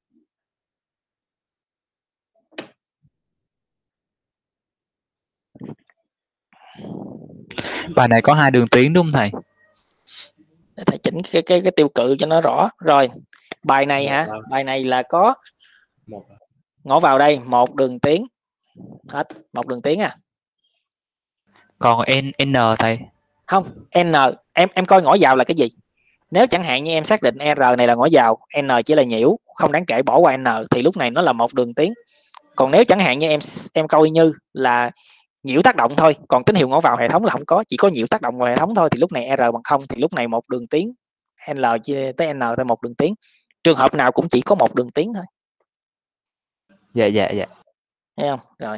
Bài này có 2 đường tuyến đúng không thầy? Để thầy chỉnh cái tiêu cự cho nó rõ. Rồi bài này hả? Bài này là có ngõ vào đây 1 đường tuyến hết, 1 đường tuyến à. Còn N thầy? Không, N em coi ngõ vào là cái gì. Nếu chẳng hạn như em xác định R này là ngõ vào, N chỉ là nhiễu không đáng kể, bỏ qua N thì lúc này nó là 1 đường tuyến. Còn nếu chẳng hạn như em coi như là nhiễu tác động thôi, còn tín hiệu ngõ vào hệ thống là không có, chỉ có nhiễu tác động vào hệ thống thôi, thì lúc này R bằng 0 thì lúc này 1 đường tuyến, L chia tới N thôi 1 đường tuyến. Trường hợp nào cũng chỉ có 1 đường tuyến thôi. Dạ. Thấy không? Rồi.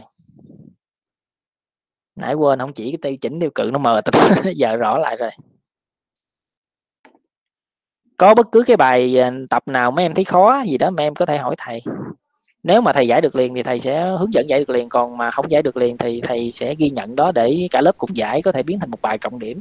Nãy quên không chỉ cái chỉnh tiêu cự nó mờ giờ rõ lại rồi. Có bất cứ cái bài tập nào mấy em thấy khó gì đó mà em có thể hỏi thầy. Nếu mà thầy giải được liền thì thầy sẽ hướng dẫn giải được liền, còn mà không giải được liền thì thầy sẽ ghi nhận đó để cả lớp cùng giải, có thể biến thành một bài cộng điểm.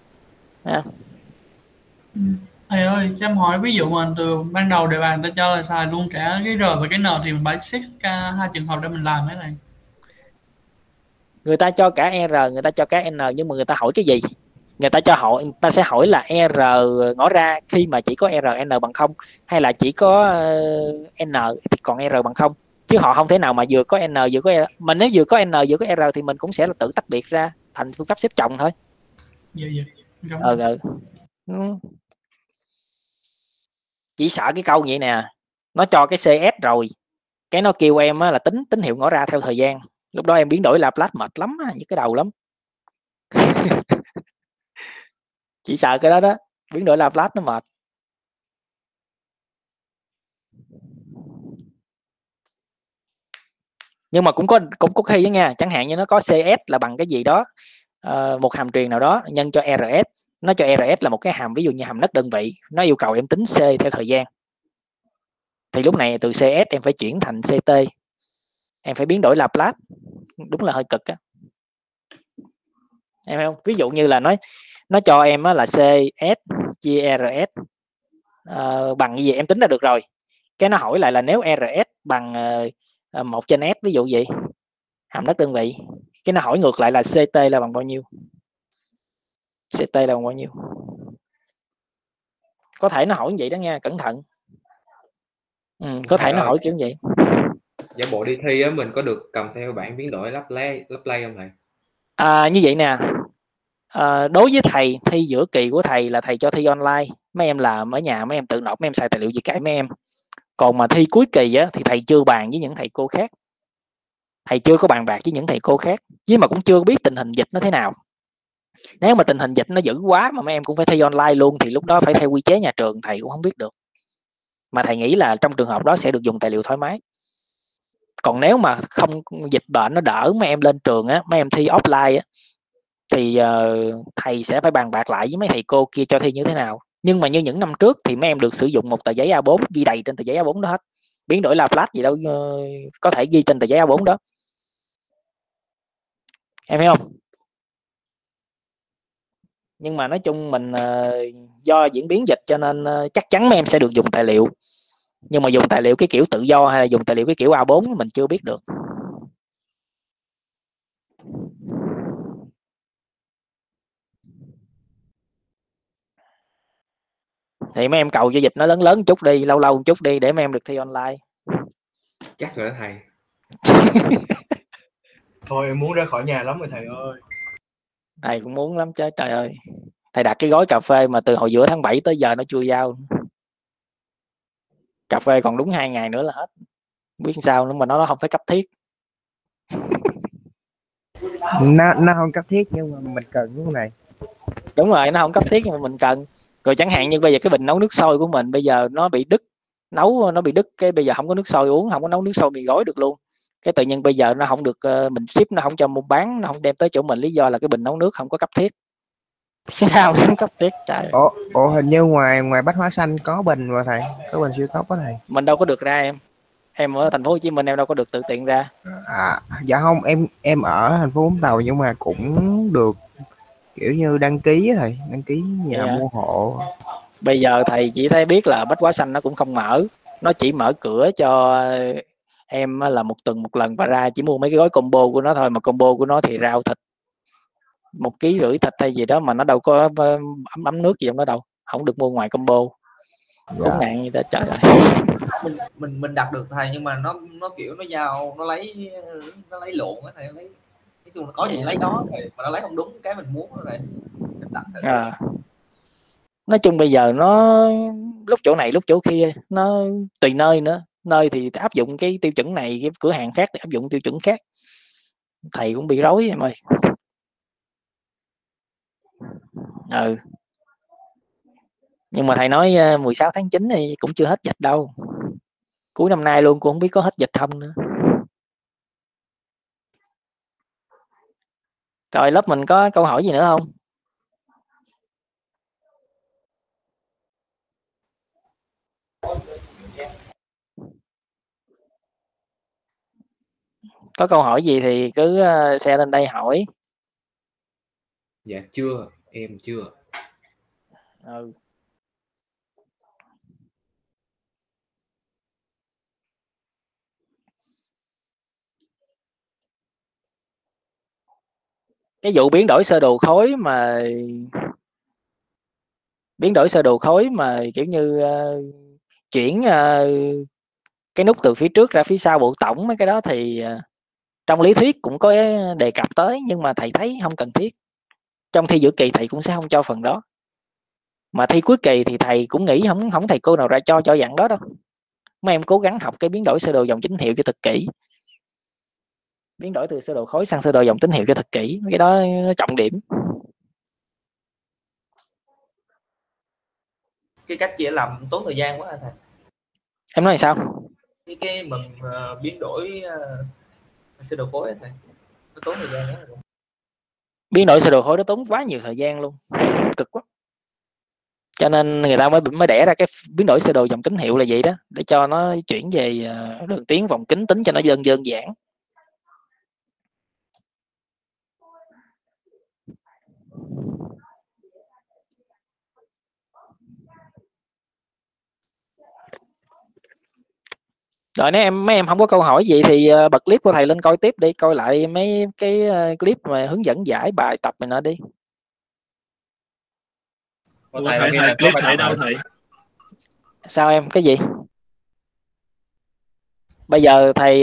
Thầy ơi, cho em hỏi ví dụ mà từ ban đầu đề bài người ta cho là xài luôn cả cái R và cái N thì mình phải xét hai trường hợp để mình làm cái này. Người ta cho cả R, người ta cho cả N, nhưng mà người ta hỏi cái gì? Người ta sẽ hỏi là R ngõ ra khi mà chỉ có N bằng 0 hay là chỉ có N còn R bằng 0, chứ họ không thể nào mà vừa có N vừa có R. Mà nếu vừa có N vừa có R thì mình cũng sẽ là tự tách biệt ra thành phương pháp xếp chồng thôi. Dạ. Chỉ sợ cái câu vậy nè, nó cho cái CS rồi cái nó kêu em là tính tín hiệu ngõ ra theo thời gian, lúc đó em biến đổi Laplace mệt lắm, như cái đầu lắm. Chỉ sợ cái đó biến đổi Laplace nó mệt. Nhưng mà cũng có khi đó nha, chẳng hạn như nó có CS là bằng cái gì đó, một hàm truyền nào đó nhân cho RS, nó cho RS là một cái hàm ví dụ như hàm đất đơn vị, nó yêu cầu em tính C theo thời gian, thì lúc này từ CS em phải chuyển thành CT, em phải biến đổi Laplace, đúng là hơi cực á, em thấy không? Ví dụ như là nó cho em là CS chia RS bằng cái gì em tính ra được rồi, cái nó hỏi lại là nếu RS bằng 1/s ví dụ vậy, hàm đất đơn vị. Cái nó hỏi ngược lại là CT là bằng bao nhiêu, CT là bằng bao nhiêu. Có thể nó hỏi như vậy đó nha, cẩn thận. Có thể nó hỏi kiểu vậy. Giả bộ đi thi á, mình có được cầm theo bảng biến đổi lắp lay không thầy? Như vậy nè, đối với thầy, thi giữa kỳ của thầy là thầy cho thi online, mấy em làm ở nhà mấy em tự nộp, mấy em xài tài liệu gì kệ mấy em. Còn mà thi cuối kỳ á thì thầy chưa bàn với những thầy cô khác, thầy chưa có bàn bạc với những thầy cô khác, với mà cũng chưa biết tình hình dịch nó thế nào. Nếu mà tình hình dịch nó dữ quá mà mấy em cũng phải thi online luôn thì lúc đó phải theo quy chế nhà trường, thầy cũng không biết được. Mà thầy nghĩ là trong trường hợp đó sẽ được dùng tài liệu thoải mái. Còn nếu mà không, dịch bệnh nó đỡ, mấy em lên trường á, mấy em thi offline á, thì thầy sẽ phải bàn bạc lại với mấy thầy cô kia cho thi như thế nào. Nhưng mà như những năm trước thì mấy em được sử dụng một tờ giấy A4 ghi đầy trên tờ giấy A4 đó hết, biến đổi Laplace gì đâu có thể ghi trên tờ giấy A4 đó, em hiểu không? Nhưng mà nói chung mình do diễn biến dịch cho nên chắc chắn mấy em sẽ được dùng tài liệu, nhưng mà dùng tài liệu cái kiểu tự do hay là dùng tài liệu cái kiểu A4 mình chưa biết được. Thì mấy em cầu cho dịch nó lớn lớn chút đi, lâu lâu một chút đi để mấy em được thi online. Chắc rồi đó thầy. Thôi em muốn ra khỏi nhà lắm rồi thầy ơi. Thầy cũng muốn lắm chứ, trời ơi. Thầy đặt cái gói cà phê mà từ hồi giữa tháng 7 tới giờ nó chưa giao. Cà phê còn đúng 2 ngày nữa là hết. Biết sao nữa mà nó không phải cấp thiết. Nó không cấp thiết nhưng mà mình cần cái này. Đúng rồi, nó không cấp thiết nhưng mà mình cần. Rồi chẳng hạn như bây giờ cái bình nấu nước sôi của mình bây giờ nó bị đứt, nó bị đứt cái bây giờ không có nước sôi uống, không có nấu nước sôi bị gói được luôn. Cái tự nhiên bây giờ nó không được, mình ship nó không cho mua bán, nó không đem tới chỗ mình, lý do là cái bình nấu nước không có cấp thiết. Sao không cấp thiết trời. Ủa hình như ngoài Bách Hóa Xanh có bình mà thầy, có bình siêu tốc đó thầy. Mình đâu có được ra em ở thành phố Hồ Chí Minh em đâu có được tự tiện ra. Dạ không, em ở thành phố Vũng Tàu nhưng mà cũng được kiểu như đăng ký thầy, đăng ký nhà mua hộ. Bây giờ thầy chỉ thấy biết là Bách Hóa Xanh nó cũng không mở, nó chỉ mở cửa cho em là 1 tuần 1 lần và ra chỉ mua mấy cái gói combo của nó thôi, mà combo của nó thì rau thịt 1,5 kg thịt hay gì đó mà nó đâu có ấm nước gì trong đó đâu, không được mua ngoài combo. Khốn nạn như thế trời ơi. Mình đặt được thầy nhưng mà nó kiểu nó giao nó lấy lộn á thầy, lấy nói chung là có gì lấy đó thầy, mà nó lấy không đúng cái mình muốn đó thầy. Nói chung bây giờ nó lúc chỗ này lúc chỗ kia, nó tùy nơi nữa, nơi thì áp dụng cái tiêu chuẩn này, cái cửa hàng khác thì áp dụng tiêu chuẩn khác, thầy cũng bị rối em ơi. Nhưng mà thầy nói 16 tháng 9 thì cũng chưa hết dịch đâu, cuối năm nay luôn cũng không biết có hết dịch không nữa. Rồi lớp mình có câu hỏi gì nữa không? Có câu hỏi gì thì cứ share lên đây hỏi. Dạ chưa, em chưa. Cái vụ biến đổi sơ đồ khối mà kiểu như chuyển cái nút từ phía trước ra phía sau bộ tổng, mấy cái đó thì trong lý thuyết cũng có đề cập tới, nhưng mà thầy thấy không cần thiết. Trong thi giữa kỳ thầy cũng sẽ không cho phần đó, mà thi cuối kỳ thì thầy cũng nghĩ không thầy cô nào ra cho dạng đó đâu. Mấy em cố gắng học cái biến đổi sơ đồ dòng tín hiệu cho thật kỹ, biến đổi từ sơ đồ khối sang sơ đồ dòng tín hiệu cho thật kỹ, cái đó nó trọng điểm. Cái cách kia làm tốn thời gian quá thầy. Em nói sao? Cái mình biến đổi sơ đồ khối thầy, nó tốn thời gian quá rồi. Biến đổi sơ đồ khối nó tốn quá nhiều thời gian luôn, cực quá, cho nên người ta mới đẻ ra cái biến đổi sơ đồ dòng tín hiệu là vậy đó, để cho nó chuyển về đường tiến vòng kính, tính cho nó đơn giản. Rồi nếu mấy em không có câu hỏi gì thì bật clip của thầy lên coi tiếp đi, coi lại mấy cái clip mà hướng dẫn giải bài tập này nọ đi. Thầy clip thầy đâu thầy? Sao em, cái gì? Bây giờ thầy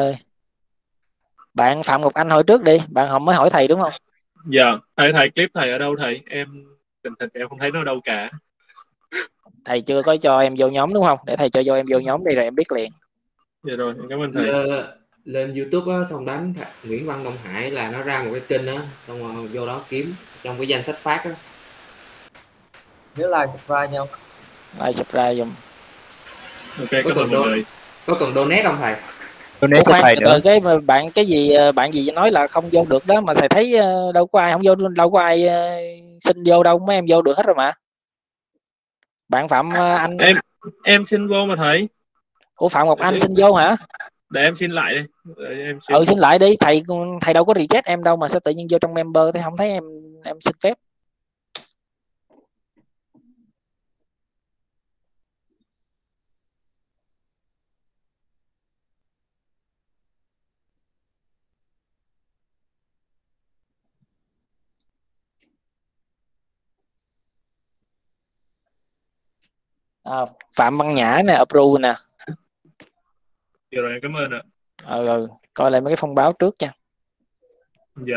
bạn Phạm Ngọc Anh hỏi trước đi, bạn không mới hỏi thầy đúng không? Dạ, thầy clip thầy ở đâu thầy? Em tình em không thấy nó ở đâu cả. Thầy chưa có cho em vô nhóm đúng không? Để thầy cho em vô nhóm đi rồi em biết liền. Dạ rồi, cảm ơn thầy. Lên YouTube á, xong đánh Nguyễn Văn Đông Hải là nó ra một cái kênh á, xong rồi vô đó kiếm trong cái danh sách phát á. Nhớ like subscribe nhau. Like subscribe dùm. Ok, cảm ơn mọi người. Có cần donate không thầy? Donate cho thầy nữa. Cái bạn bạn gì nói là không vô được đó mà thầy thấy đâu có ai không vô, đâu có ai xin vô đâu, mấy em vô được hết rồi mà. Bạn Phạm Anh em xin vô mà thầy. Ủa Phạm Ngọc Anh xin vô hả? Để em xin lại đi. Xin lại đi, thầy đâu có reject em đâu mà sao tự nhiên vô trong member thì không thấy em xin phép. Phạm Văn Nhã nè, approve nè. Dạ rồi, cảm ơn ạ. Coi lại mấy cái thông báo trước nha. Dạ.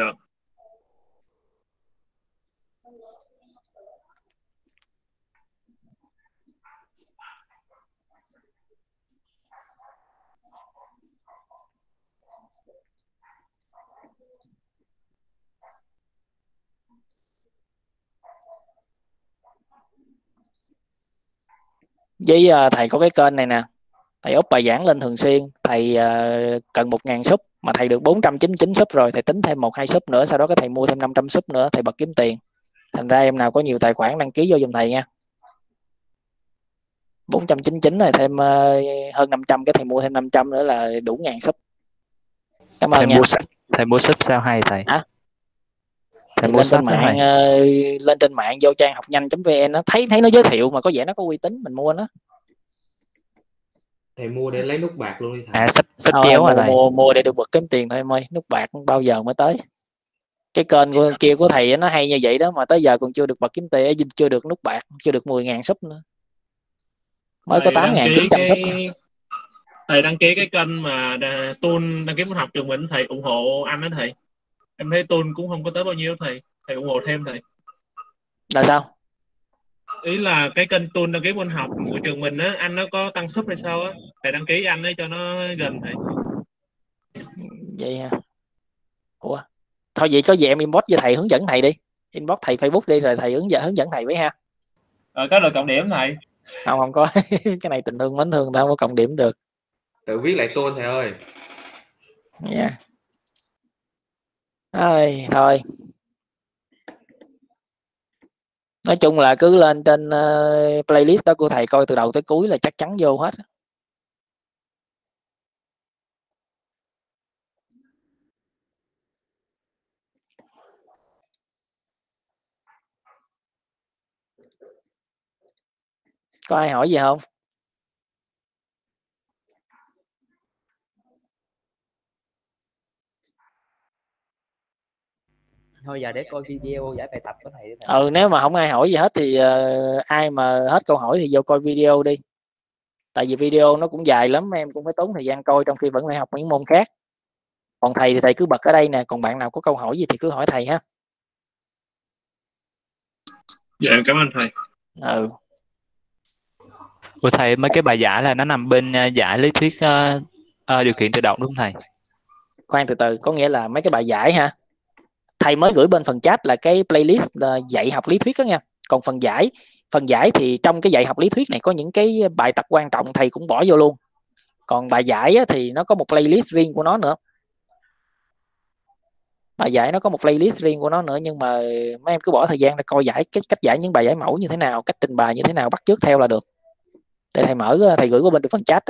Với thầy có cái kênh này nè, thầy up bài giảng lên thường xuyên, thầy cần 1.000 sub mà thầy được 499 sub rồi, thầy tính thêm 1-2 sub nữa, sau đó cái thầy mua thêm 500 sub nữa, thầy bật kiếm tiền. Thành ra em nào có nhiều tài khoản đăng ký vô giùm thầy nha. 499 rồi thêm hơn 500, cái thầy mua thêm 500 nữa là đủ 1.000 sub. Cảm ơn nha. Thầy mua sub sao hay thầy? Thầy lên trên mạng lên trên mạng vô trang học nhanh.vn nó thấy nó giới thiệu mà có vẻ nó có uy tín, mình mua nó. Thầy mua để lấy nút bạc luôn đi thầy. Sub chéo à thầy. Mua để được bật kiếm tiền thôi em ơi, nút bạc bao giờ mới tới. Cái kênh kia của thầy nó hay như vậy đó mà tới giờ còn chưa được bật kiếm tiền, chưa được nút bạc, chưa được 10.000 sub nữa. Mới có 8.900 sub. Thầy đăng ký cái kênh mà Tool đăng ký môn học trường mình, thầy ủng hộ anh đó thầy. Em thấy Tool cũng không có tới bao nhiêu thầy ủng hộ thêm thầy. Là sao? Ý là cái kênh Tool đăng ký môn học của trường mình á, anh nó có tăng sub hay sao á, thầy đăng ký anh ấy cho nó gần thầy. Vậy hả? Ủa thôi vậy có gì em inbox cho thầy hướng dẫn thầy đi, inbox thầy Facebook đi rồi thầy hướng dẫn thầy với ha. Có được cộng điểm thầy? Không có. Cái này tình thương mến thương tao không có cộng điểm được. Tự viết lại Tool thầy ơi. Yeah. Thôi nói chung là cứ lên trên playlist đó của thầy coi từ đầu tới cuối là chắc chắn vô hết. Có ai hỏi gì không? Thôi giờ để coi video giải bài tập của thầy. Nếu mà không ai hỏi gì hết thì ai mà hết câu hỏi thì vô coi video đi. Tại vì video nó cũng dài lắm, em cũng phải tốn thời gian coi trong khi vẫn phải học những môn khác. Còn thầy thì thầy cứ bật ở đây nè, còn bạn nào có câu hỏi gì thì cứ hỏi thầy ha. Dạ em cảm ơn thầy. Ủa thầy, mấy cái bài giải là nó nằm bên giải lý thuyết điều khiển tự động đúng không thầy? Khoan từ từ, có nghĩa là mấy cái bài giải ha, thầy mới gửi bên phần chat là cái playlist dạy học lý thuyết đó nha. Còn phần giải thì trong cái dạy học lý thuyết này có những cái bài tập quan trọng thầy cũng bỏ vô luôn. Còn bài giải thì nó có một playlist riêng của nó nữa. Bài giải nó có một playlist riêng của nó nữa, nhưng mà mấy em cứ bỏ thời gian để coi giải, cái cách giải những bài giải mẫu như thế nào, cách trình bày như thế nào, bắt chước theo là được. Để thầy gửi qua bên phần chat.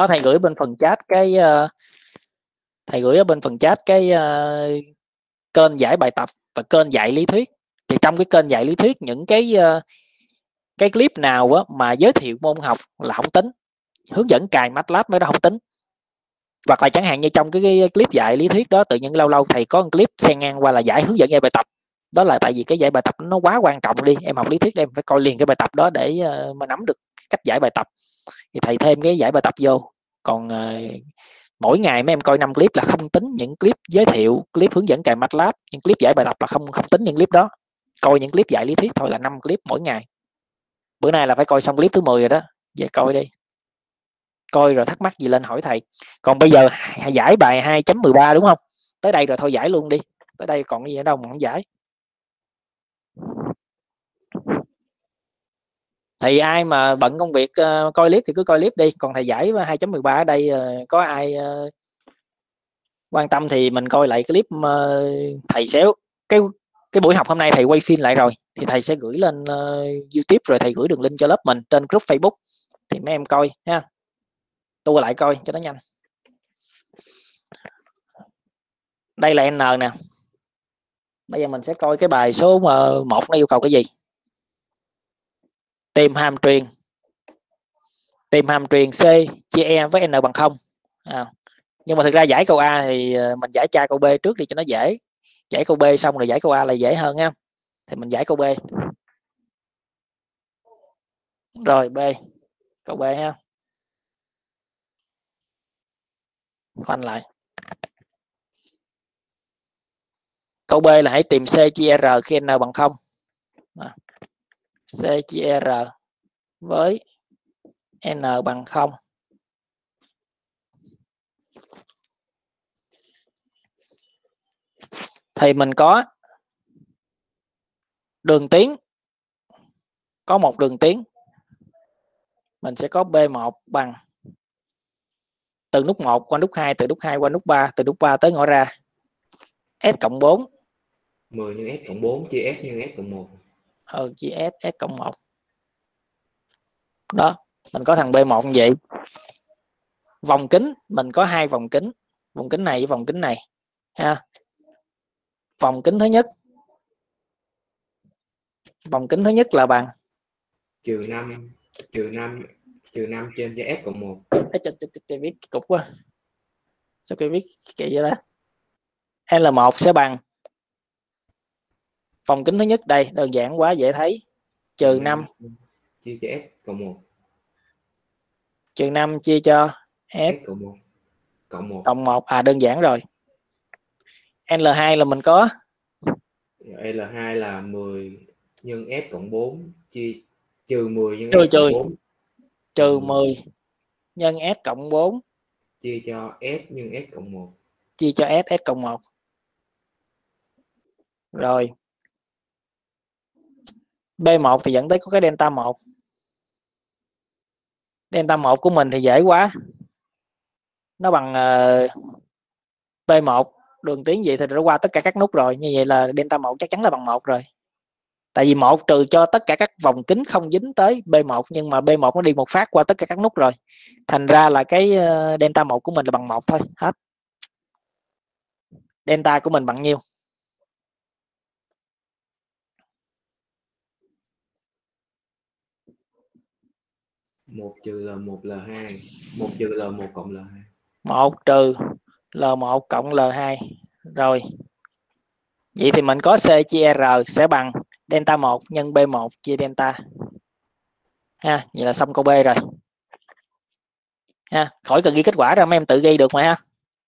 thầy gửi bên phần chat cái thầy gửi ở bên phần chat cái kênh giải bài tập và kênh dạy lý thuyết. Thì trong cái kênh dạy lý thuyết, những cái clip nào á, mà giới thiệu môn học là không tính, hướng dẫn cài MATLAB mới đó không tính. Hoặc là chẳng hạn như trong cái clip dạy lý thuyết đó, tự nhiên lâu lâu thầy có một clip xen ngang qua là giải hướng dẫn giải bài tập. Đó là tại vì cái giải bài tập nó quá quan trọng đi, em học lý thuyết em phải coi liền cái bài tập đó để mà nắm được cách giải bài tập, thì thầy thêm cái giải bài tập vô. Còn mỗi ngày mấy em coi 5 clip là không tính những clip giới thiệu, clip hướng dẫn cài MATLAB, những clip giải bài tập là không tính những clip đó. Coi những clip dạy lý thuyết thôi là 5 clip mỗi ngày. Bữa nay là phải coi xong clip thứ 10 rồi đó, về coi đi, coi rồi thắc mắc gì lên hỏi thầy. Còn bây giờ giải bài 2.13 đúng không? Tới đây rồi thôi giải luôn đi, tới đây còn gì nữa đâu mà không giải. Thì ai mà bận công việc coi clip thì cứ coi clip đi, còn thầy giải 2.13 ở đây có ai quan tâm thì mình coi lại clip thầy xéo cái buổi học hôm nay thầy quay phim lại rồi, thì thầy sẽ gửi lên YouTube, rồi thầy gửi đường link cho lớp mình trên group Facebook, thì mấy em coi ha, tua lại coi cho nó nhanh. Đây là N nè. Bây giờ mình sẽ coi cái bài số 1 nó yêu cầu cái gì. Tìm hàm truyền C chia E với N bằng 0. Nhưng mà thực ra giải câu A thì mình giải tra câu B trước đi cho nó dễ. Giải câu B xong rồi giải câu A là dễ hơn nha. Thì mình giải câu B. Rồi B. Câu B ha. Khoanh lại. Câu B là hãy tìm C chia R khi N bằng 0. C chia R với N bằng 0. Thì mình có đường tiến, có một đường tiến, mình sẽ có B1 bằng từ nút 1 qua nút 2, từ nút 2 qua nút 3, từ nút 3 tới ngõ ra S cộng 4. 10 nhân S cộng 4 chia S nhân S cộng 1. Chia S cộng 1. Đó, mình có thằng B1 như vậy. Vòng kính, mình có 2 vòng kính. Vòng kính này với vòng kính này. Ha. Vòng kính thứ nhất. Vòng kính thứ nhất là bằng trừ 5 trên cho S cộng 1. Viết cục quá. Sao cái viết kỳ vậy đó. L1 sẽ bằng vòng kính thứ nhất đây, đơn giản quá dễ thấy. Trừ 5 chia cho S cộng 1. Trừ 5 chia cho S cộng 1. Cộng 1. Đơn giản rồi. L2 là mình có L2 là 10 nhân S cộng 4 chia trừ 10 nhân trừ S cộng 4. Trừ 10 nhân S cộng 4 chia cho S nhân S cộng 1. Chia cho S cộng 1. Rồi. B1 thì dẫn tới có cái delta 1. Delta 1 của mình thì dễ quá. Nó bằng B1 đường tiến vậy thì nó qua tất cả các nút rồi. Như vậy là delta 1 chắc chắn là bằng 1 rồi. Tại vì 1 trừ cho tất cả các vòng kính không dính tới B1, nhưng mà B1 nó đi một phát qua tất cả các nút rồi. Thành ra là cái delta 1 của mình là bằng 1 thôi, hết. Delta của mình bằng nhiêu? Một trừ L1 L2. 1 trừ L1 cộng L2. 1 trừ L1 cộng L2. Rồi. Vậy thì mình có C chia R sẽ bằng delta 1 nhân B1 chia delta. Ha, vậy là xong câu B rồi. Ha, khỏi cần ghi kết quả đâu, mấy em tự ghi được mà ha.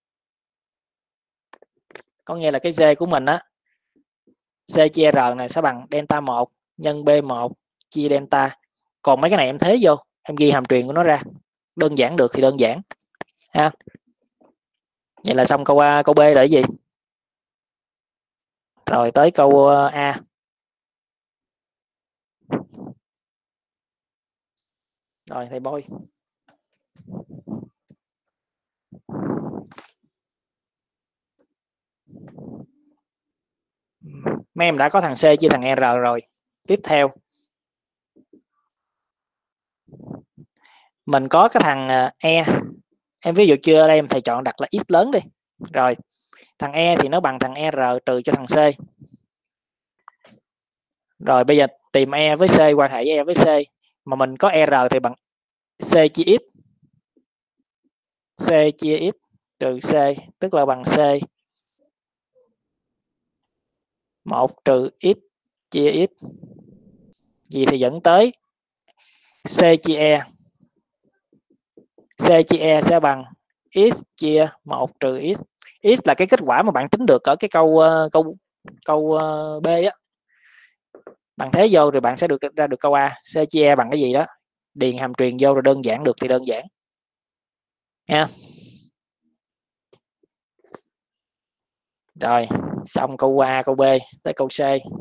Có nghĩa là cái C của mình á, C chia R này sẽ bằng delta 1 nhân B1 chia delta. Còn mấy cái này em thế vô, em ghi hàm truyền của nó ra. Đơn giản được thì đơn giản. Ha. Vậy là xong câu A, câu B là cái gì? Rồi tới câu A. Rồi thầy Boy. Mấy em đã có thằng C chia thằng R rồi. Tiếp theo mình có cái thằng E Em ví dụ chưa ở đây em thầy chọn đặt là x lớn đi. Rồi thằng E thì nó bằng thằng R trừ cho thằng C. Rồi bây giờ tìm E với C, quan hệ E với C. Mà mình có R thì bằng C chia x. C chia x trừ C, tức là bằng C 1 trừ x chia x. Gì thì dẫn tới C chia E. C chia E sẽ bằng x chia 1 trừ x. X là cái kết quả mà bạn tính được ở cái câu B á. Bạn thế vô rồi bạn sẽ được ra được câu A. C chia E bằng cái gì đó, điền hàm truyền vô rồi đơn giản được thì đơn giản nha. Rồi xong câu A câu B, tới câu C.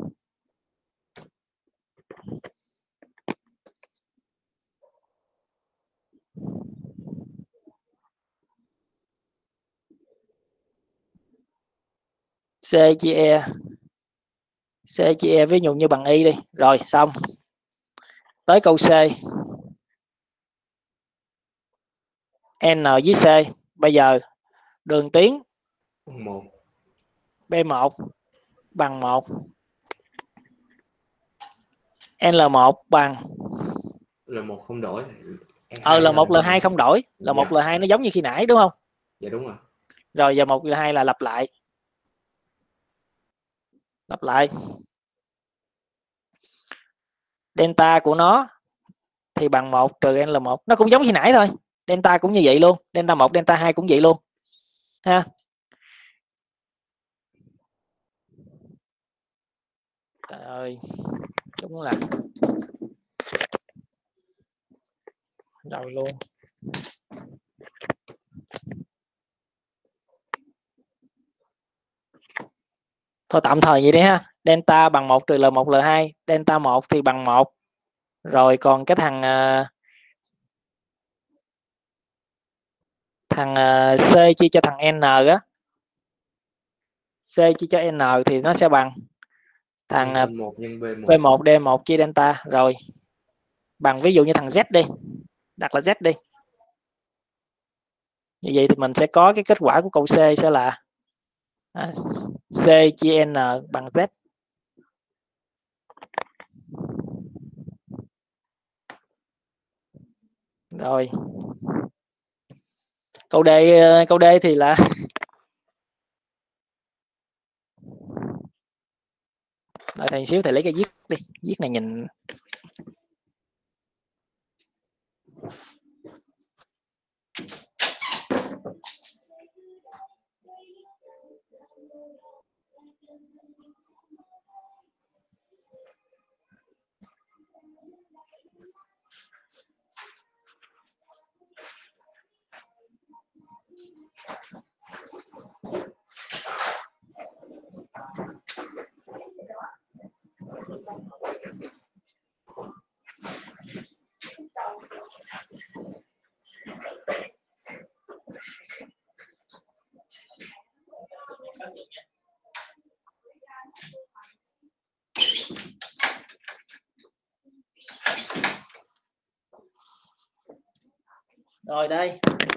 C chia E. C chia E ví dụ như bằng y đi. Rồi xong. Tới câu C. N với C. Bây giờ đường tuyến B1 bằng 1. L1 bằng L1 không đổi. L1 L2 không đổi. L1 L2 nó giống như khi nãy đúng không? Dạ đúng rồi. Rồi giờ 1 L2 là lặp lại. Lặp lại. Delta của nó thì bằng 1 trừ L1. Nó cũng giống khi nãy thôi. Delta cũng như vậy luôn. Delta 1, Delta 2 cũng vậy luôn. Ha. Trời ơi. Đúng là rồi luôn. Thôi tạm thời vậy đi ha. Delta bằng 1 trừ L1 L2. Delta 1 thì bằng 1. Rồi còn cái thằng C chia cho thằng N á. C chia cho N thì nó sẽ bằng thằng V1 D1 chia delta. Rồi bằng ví dụ như thằng Z đi, đặt là Z đi. Như vậy thì mình sẽ có cái kết quả của câu C sẽ là C chia N bằng Z. Rồi câu D thì là đợi thầy xíu, thầy lấy cái viết đi, viết này nhìn rồi đây.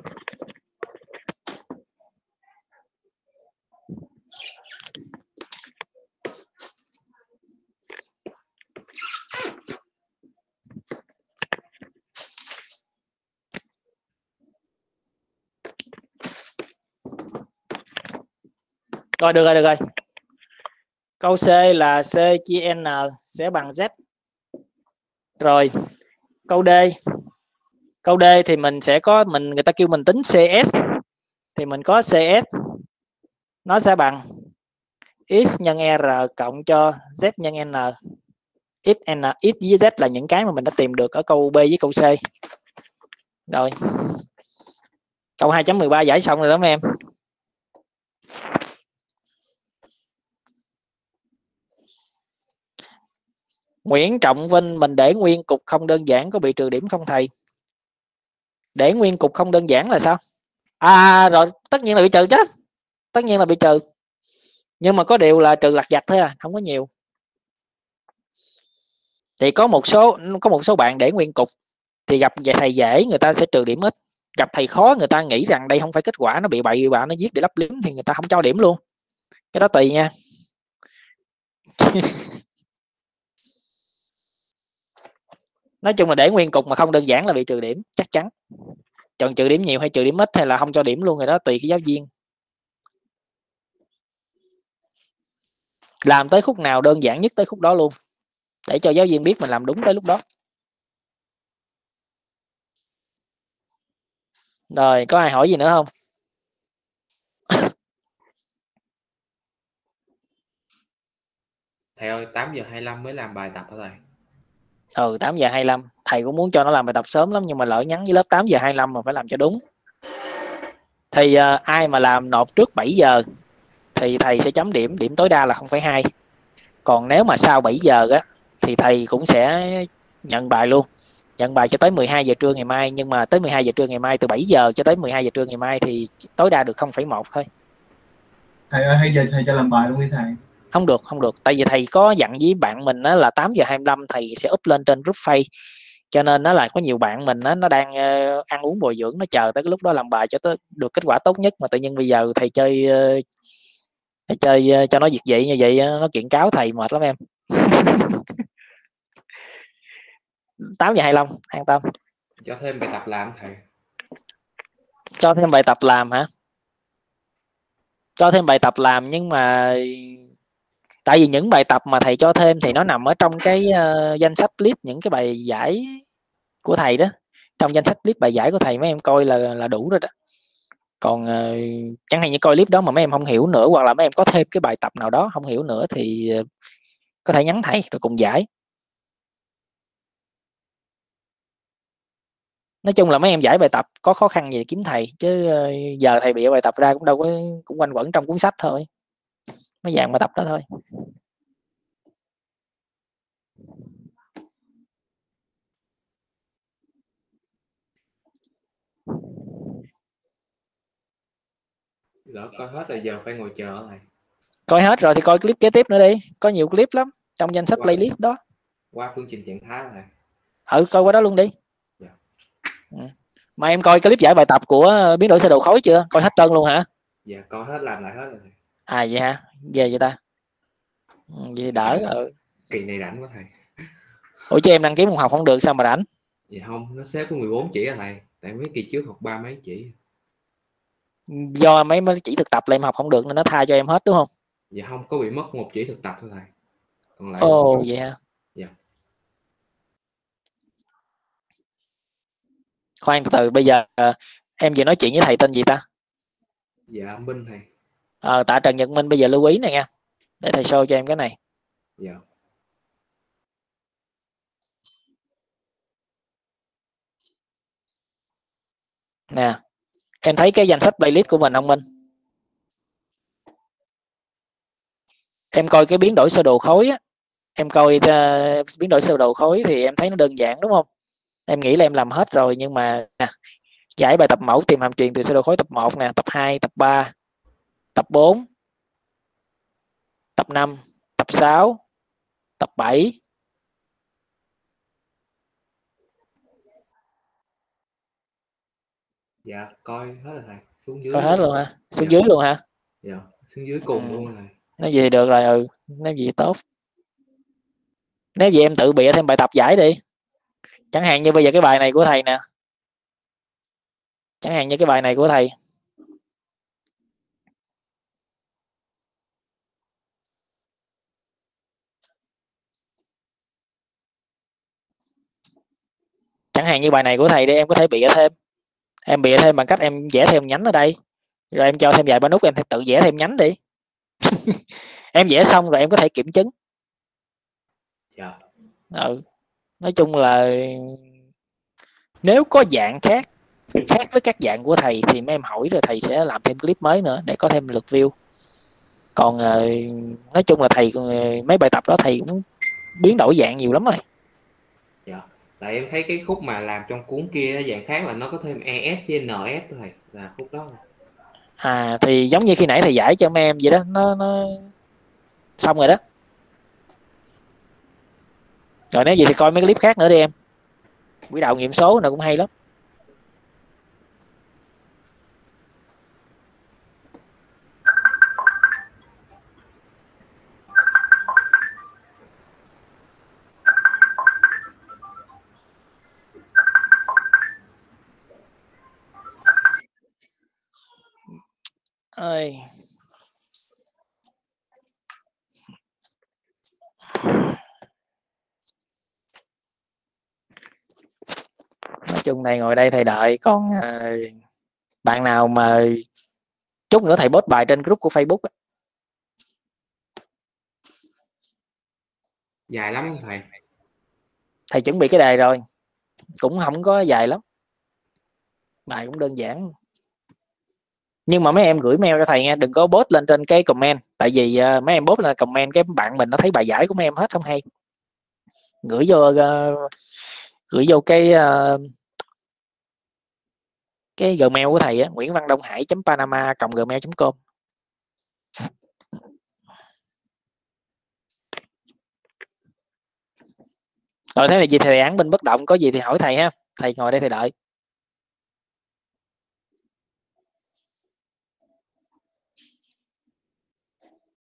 Rồi được rồi. Câu C là C chia N sẽ bằng Z. Rồi câu D. Câu D thì mình sẽ có người ta kêu mình tính CS thì mình có CS nó sẽ bằng x nhân R cộng cho Z nhân N. X với Z là những cái mà mình đã tìm được ở câu B với câu C. Rồi. Câu 2.13 giải xong rồi đó mấy em. Nguyễn Trọng Vinh mình để nguyên cục không đơn giản có bị trừ điểm không thầy? Để nguyên cục không đơn giản là sao? Rồi tất nhiên là bị trừ chứ. Tất nhiên là bị trừ. Nhưng mà có điều là trừ lặt vặt thôi à, không có nhiều. Thì có một số bạn để nguyên cục thì gặp thầy dễ người ta sẽ trừ điểm ít. gặp thầy khó người ta nghĩ rằng đây không phải kết quả, nó bị bậy bạ, nó viết để lấp liếm thì người ta không cho điểm luôn. Cái đó tùy nha. Nói chung là để nguyên cục mà không đơn giản là bị trừ điểm chắc chắn. Chọn trừ điểm nhiều hay trừ điểm ít hay là không cho điểm luôn, rồi đó tùy cái giáo viên. Làm tới khúc nào đơn giản nhất tới khúc đó luôn, để cho giáo viên biết mình làm đúng tới lúc đó. Rồi có ai hỏi gì nữa không? Thầy ơi, 8:25 mới làm bài tập hả thầy? 8:25. Thầy cũng muốn cho nó làm bài tập sớm lắm, nhưng mà lỡ nhắn với lớp 8:25 mà phải làm cho đúng. Thì ai mà làm nộp trước 7 giờ thì thầy sẽ chấm điểm tối đa là 0,2. Còn nếu mà sau 7 giờ á thì thầy cũng sẽ nhận bài luôn, nhận bài cho tới 12 giờ trưa ngày mai. Nhưng mà tới 12 giờ trưa ngày mai, từ 7 giờ cho tới 12 giờ trưa ngày mai thì tối đa được 0,1 thôi. Thầy ơi, hay giờ thầy cho làm bài luôn đi thầy. Không được, tại vì thầy có dặn với bạn mình đó là 8:25 thầy sẽ up lên trên group Face, cho nên nó là có nhiều bạn mình đó, nó đang ăn uống bồi dưỡng, nó chờ tới cái lúc đó làm bài cho tới được kết quả tốt nhất, mà tự nhiên bây giờ thầy chơi cho nó việc vậy như vậy nó kiện cáo thầy mệt lắm em. 8:25 an tâm. Cho thêm bài tập làm thầy. Cho thêm bài tập làm hả? Cho thêm bài tập làm, nhưng mà tại vì những bài tập mà thầy cho thêm thì nó nằm ở trong cái danh sách list những cái bài giải của thầy đó. Trong danh sách list bài giải của thầy mấy em coi là đủ rồi đó. Còn chẳng hạn như coi clip đó mà mấy em không hiểu nữa, hoặc là mấy em có thêm cái bài tập nào đó không hiểu nữa thì có thể nhắn thầy rồi cùng giải. Nói chung là mấy em giải bài tập có khó khăn gì kiếm thầy, chứ giờ thầy bịa bài tập ra cũng đâu có, cũng quanh quẩn trong cuốn sách thôi, mấy dạng bài tập đó thôi. Lỡ coi hết rồi giờ phải ngồi chờ thầy. Coi hết rồi thì coi clip kế tiếp nữa đi, có nhiều clip lắm trong danh sách playlist đó. Qua phương trình trạng thái thầy. Coi qua đó luôn đi. Mà em coi clip giải bài tập của biến đổi sơ đồ khối chưa? Coi hết trơn luôn hả? Dạ coi hết, làm lại hết rồi thầy. À vậy hả? Ghê vậy ta. Vậy đỡ. Kỳ này rảnh quá thầy. Ủa chứ em đăng ký môn học không được sao mà rảnh? Dạ không, nó xếp có 14 chỉ à thầy. Tại mấy kỳ trước học 3 mấy chỉ. Do mấy chỉ thực tập là em học không được nên nó tha cho em hết đúng không? Dạ không, có bị mất một chỉ thực tập thôi thầy. Còn lại vậy hả? Dạ. Khoan từ bây giờ em vừa nói chuyện với thầy tên gì ta? Dạ Minh thầy. Tạ Trần Nhật Minh, bây giờ lưu ý này nha, để thầy show cho em cái này. Dạ. Nè, em thấy cái danh sách playlist của mình không Minh? Em coi cái biến đổi sơ đồ khối á, em coi biến đổi sơ đồ khối thì em thấy nó đơn giản đúng không? Em nghĩ là em làm hết rồi, nhưng mà nè, giải bài tập mẫu tìm hàm truyền từ sơ đồ khối tập 1 nè, tập 2, tập 3, tập 4, tập 5, tập 6, tập 7. Dạ coi hết rồi thầy. Xuống dưới. Coi hết luôn hả? Xuống dưới luôn hả? Dạ, xuống dưới cùng luôn rồi. Nếu gì được rồi, nếu gì tốt. Nếu gì em tự bịa thêm bài tập giải đi. Chẳng hạn như bây giờ cái bài này của thầy nè. Chẳng hạn như cái bài này của thầy. Chẳng hạn như bài này của thầy đi, em có thể bịa thêm. Em bịa thêm bằng cách em vẽ thêm nhánh ở đây. Rồi em cho thêm vài ba nút, em tự vẽ thêm nhánh đi. Em vẽ xong rồi em có thể kiểm chứng. Dạ. Nói chung là nếu có dạng khác với các dạng của thầy thì mấy em hỏi rồi thầy sẽ làm thêm clip mới nữa để có thêm lượt view. Còn nói chung là thầy mấy bài tập đó thầy cũng biến đổi dạng nhiều lắm rồi. Dạ. Tại em thấy cái khúc mà làm trong cuốn kia dạng khác là nó có thêm ES với NS thôi thầy, là khúc đó. Thì giống như khi nãy thầy giải cho mấy em vậy đó, nó xong rồi đó. Rồi nếu vậy thì coi mấy clip khác nữa đi em. Quỹ đạo nghiệm số này cũng hay lắm. ơi. Nói chung thầy ngồi đây thầy đợi, còn bạn nào mà chút nữa thầy post bài trên group của Facebook á. Dài lắm không thầy? Thầy chuẩn bị cái đề rồi, cũng không có dài lắm, bài cũng đơn giản. Nhưng mà mấy em gửi mail cho thầy nha, đừng có post lên trên cái comment, tại vì mấy em post lên comment cái bạn mình nó thấy bài giải của mấy em hết, không hay. Gửi vô cái Gmail của thầy á, nguyễn.văn.đông.hải.panama@gmail.com. Rồi thế này gì thầy án bên bất động, có gì thì hỏi thầy ha, thầy ngồi đây thầy đợi.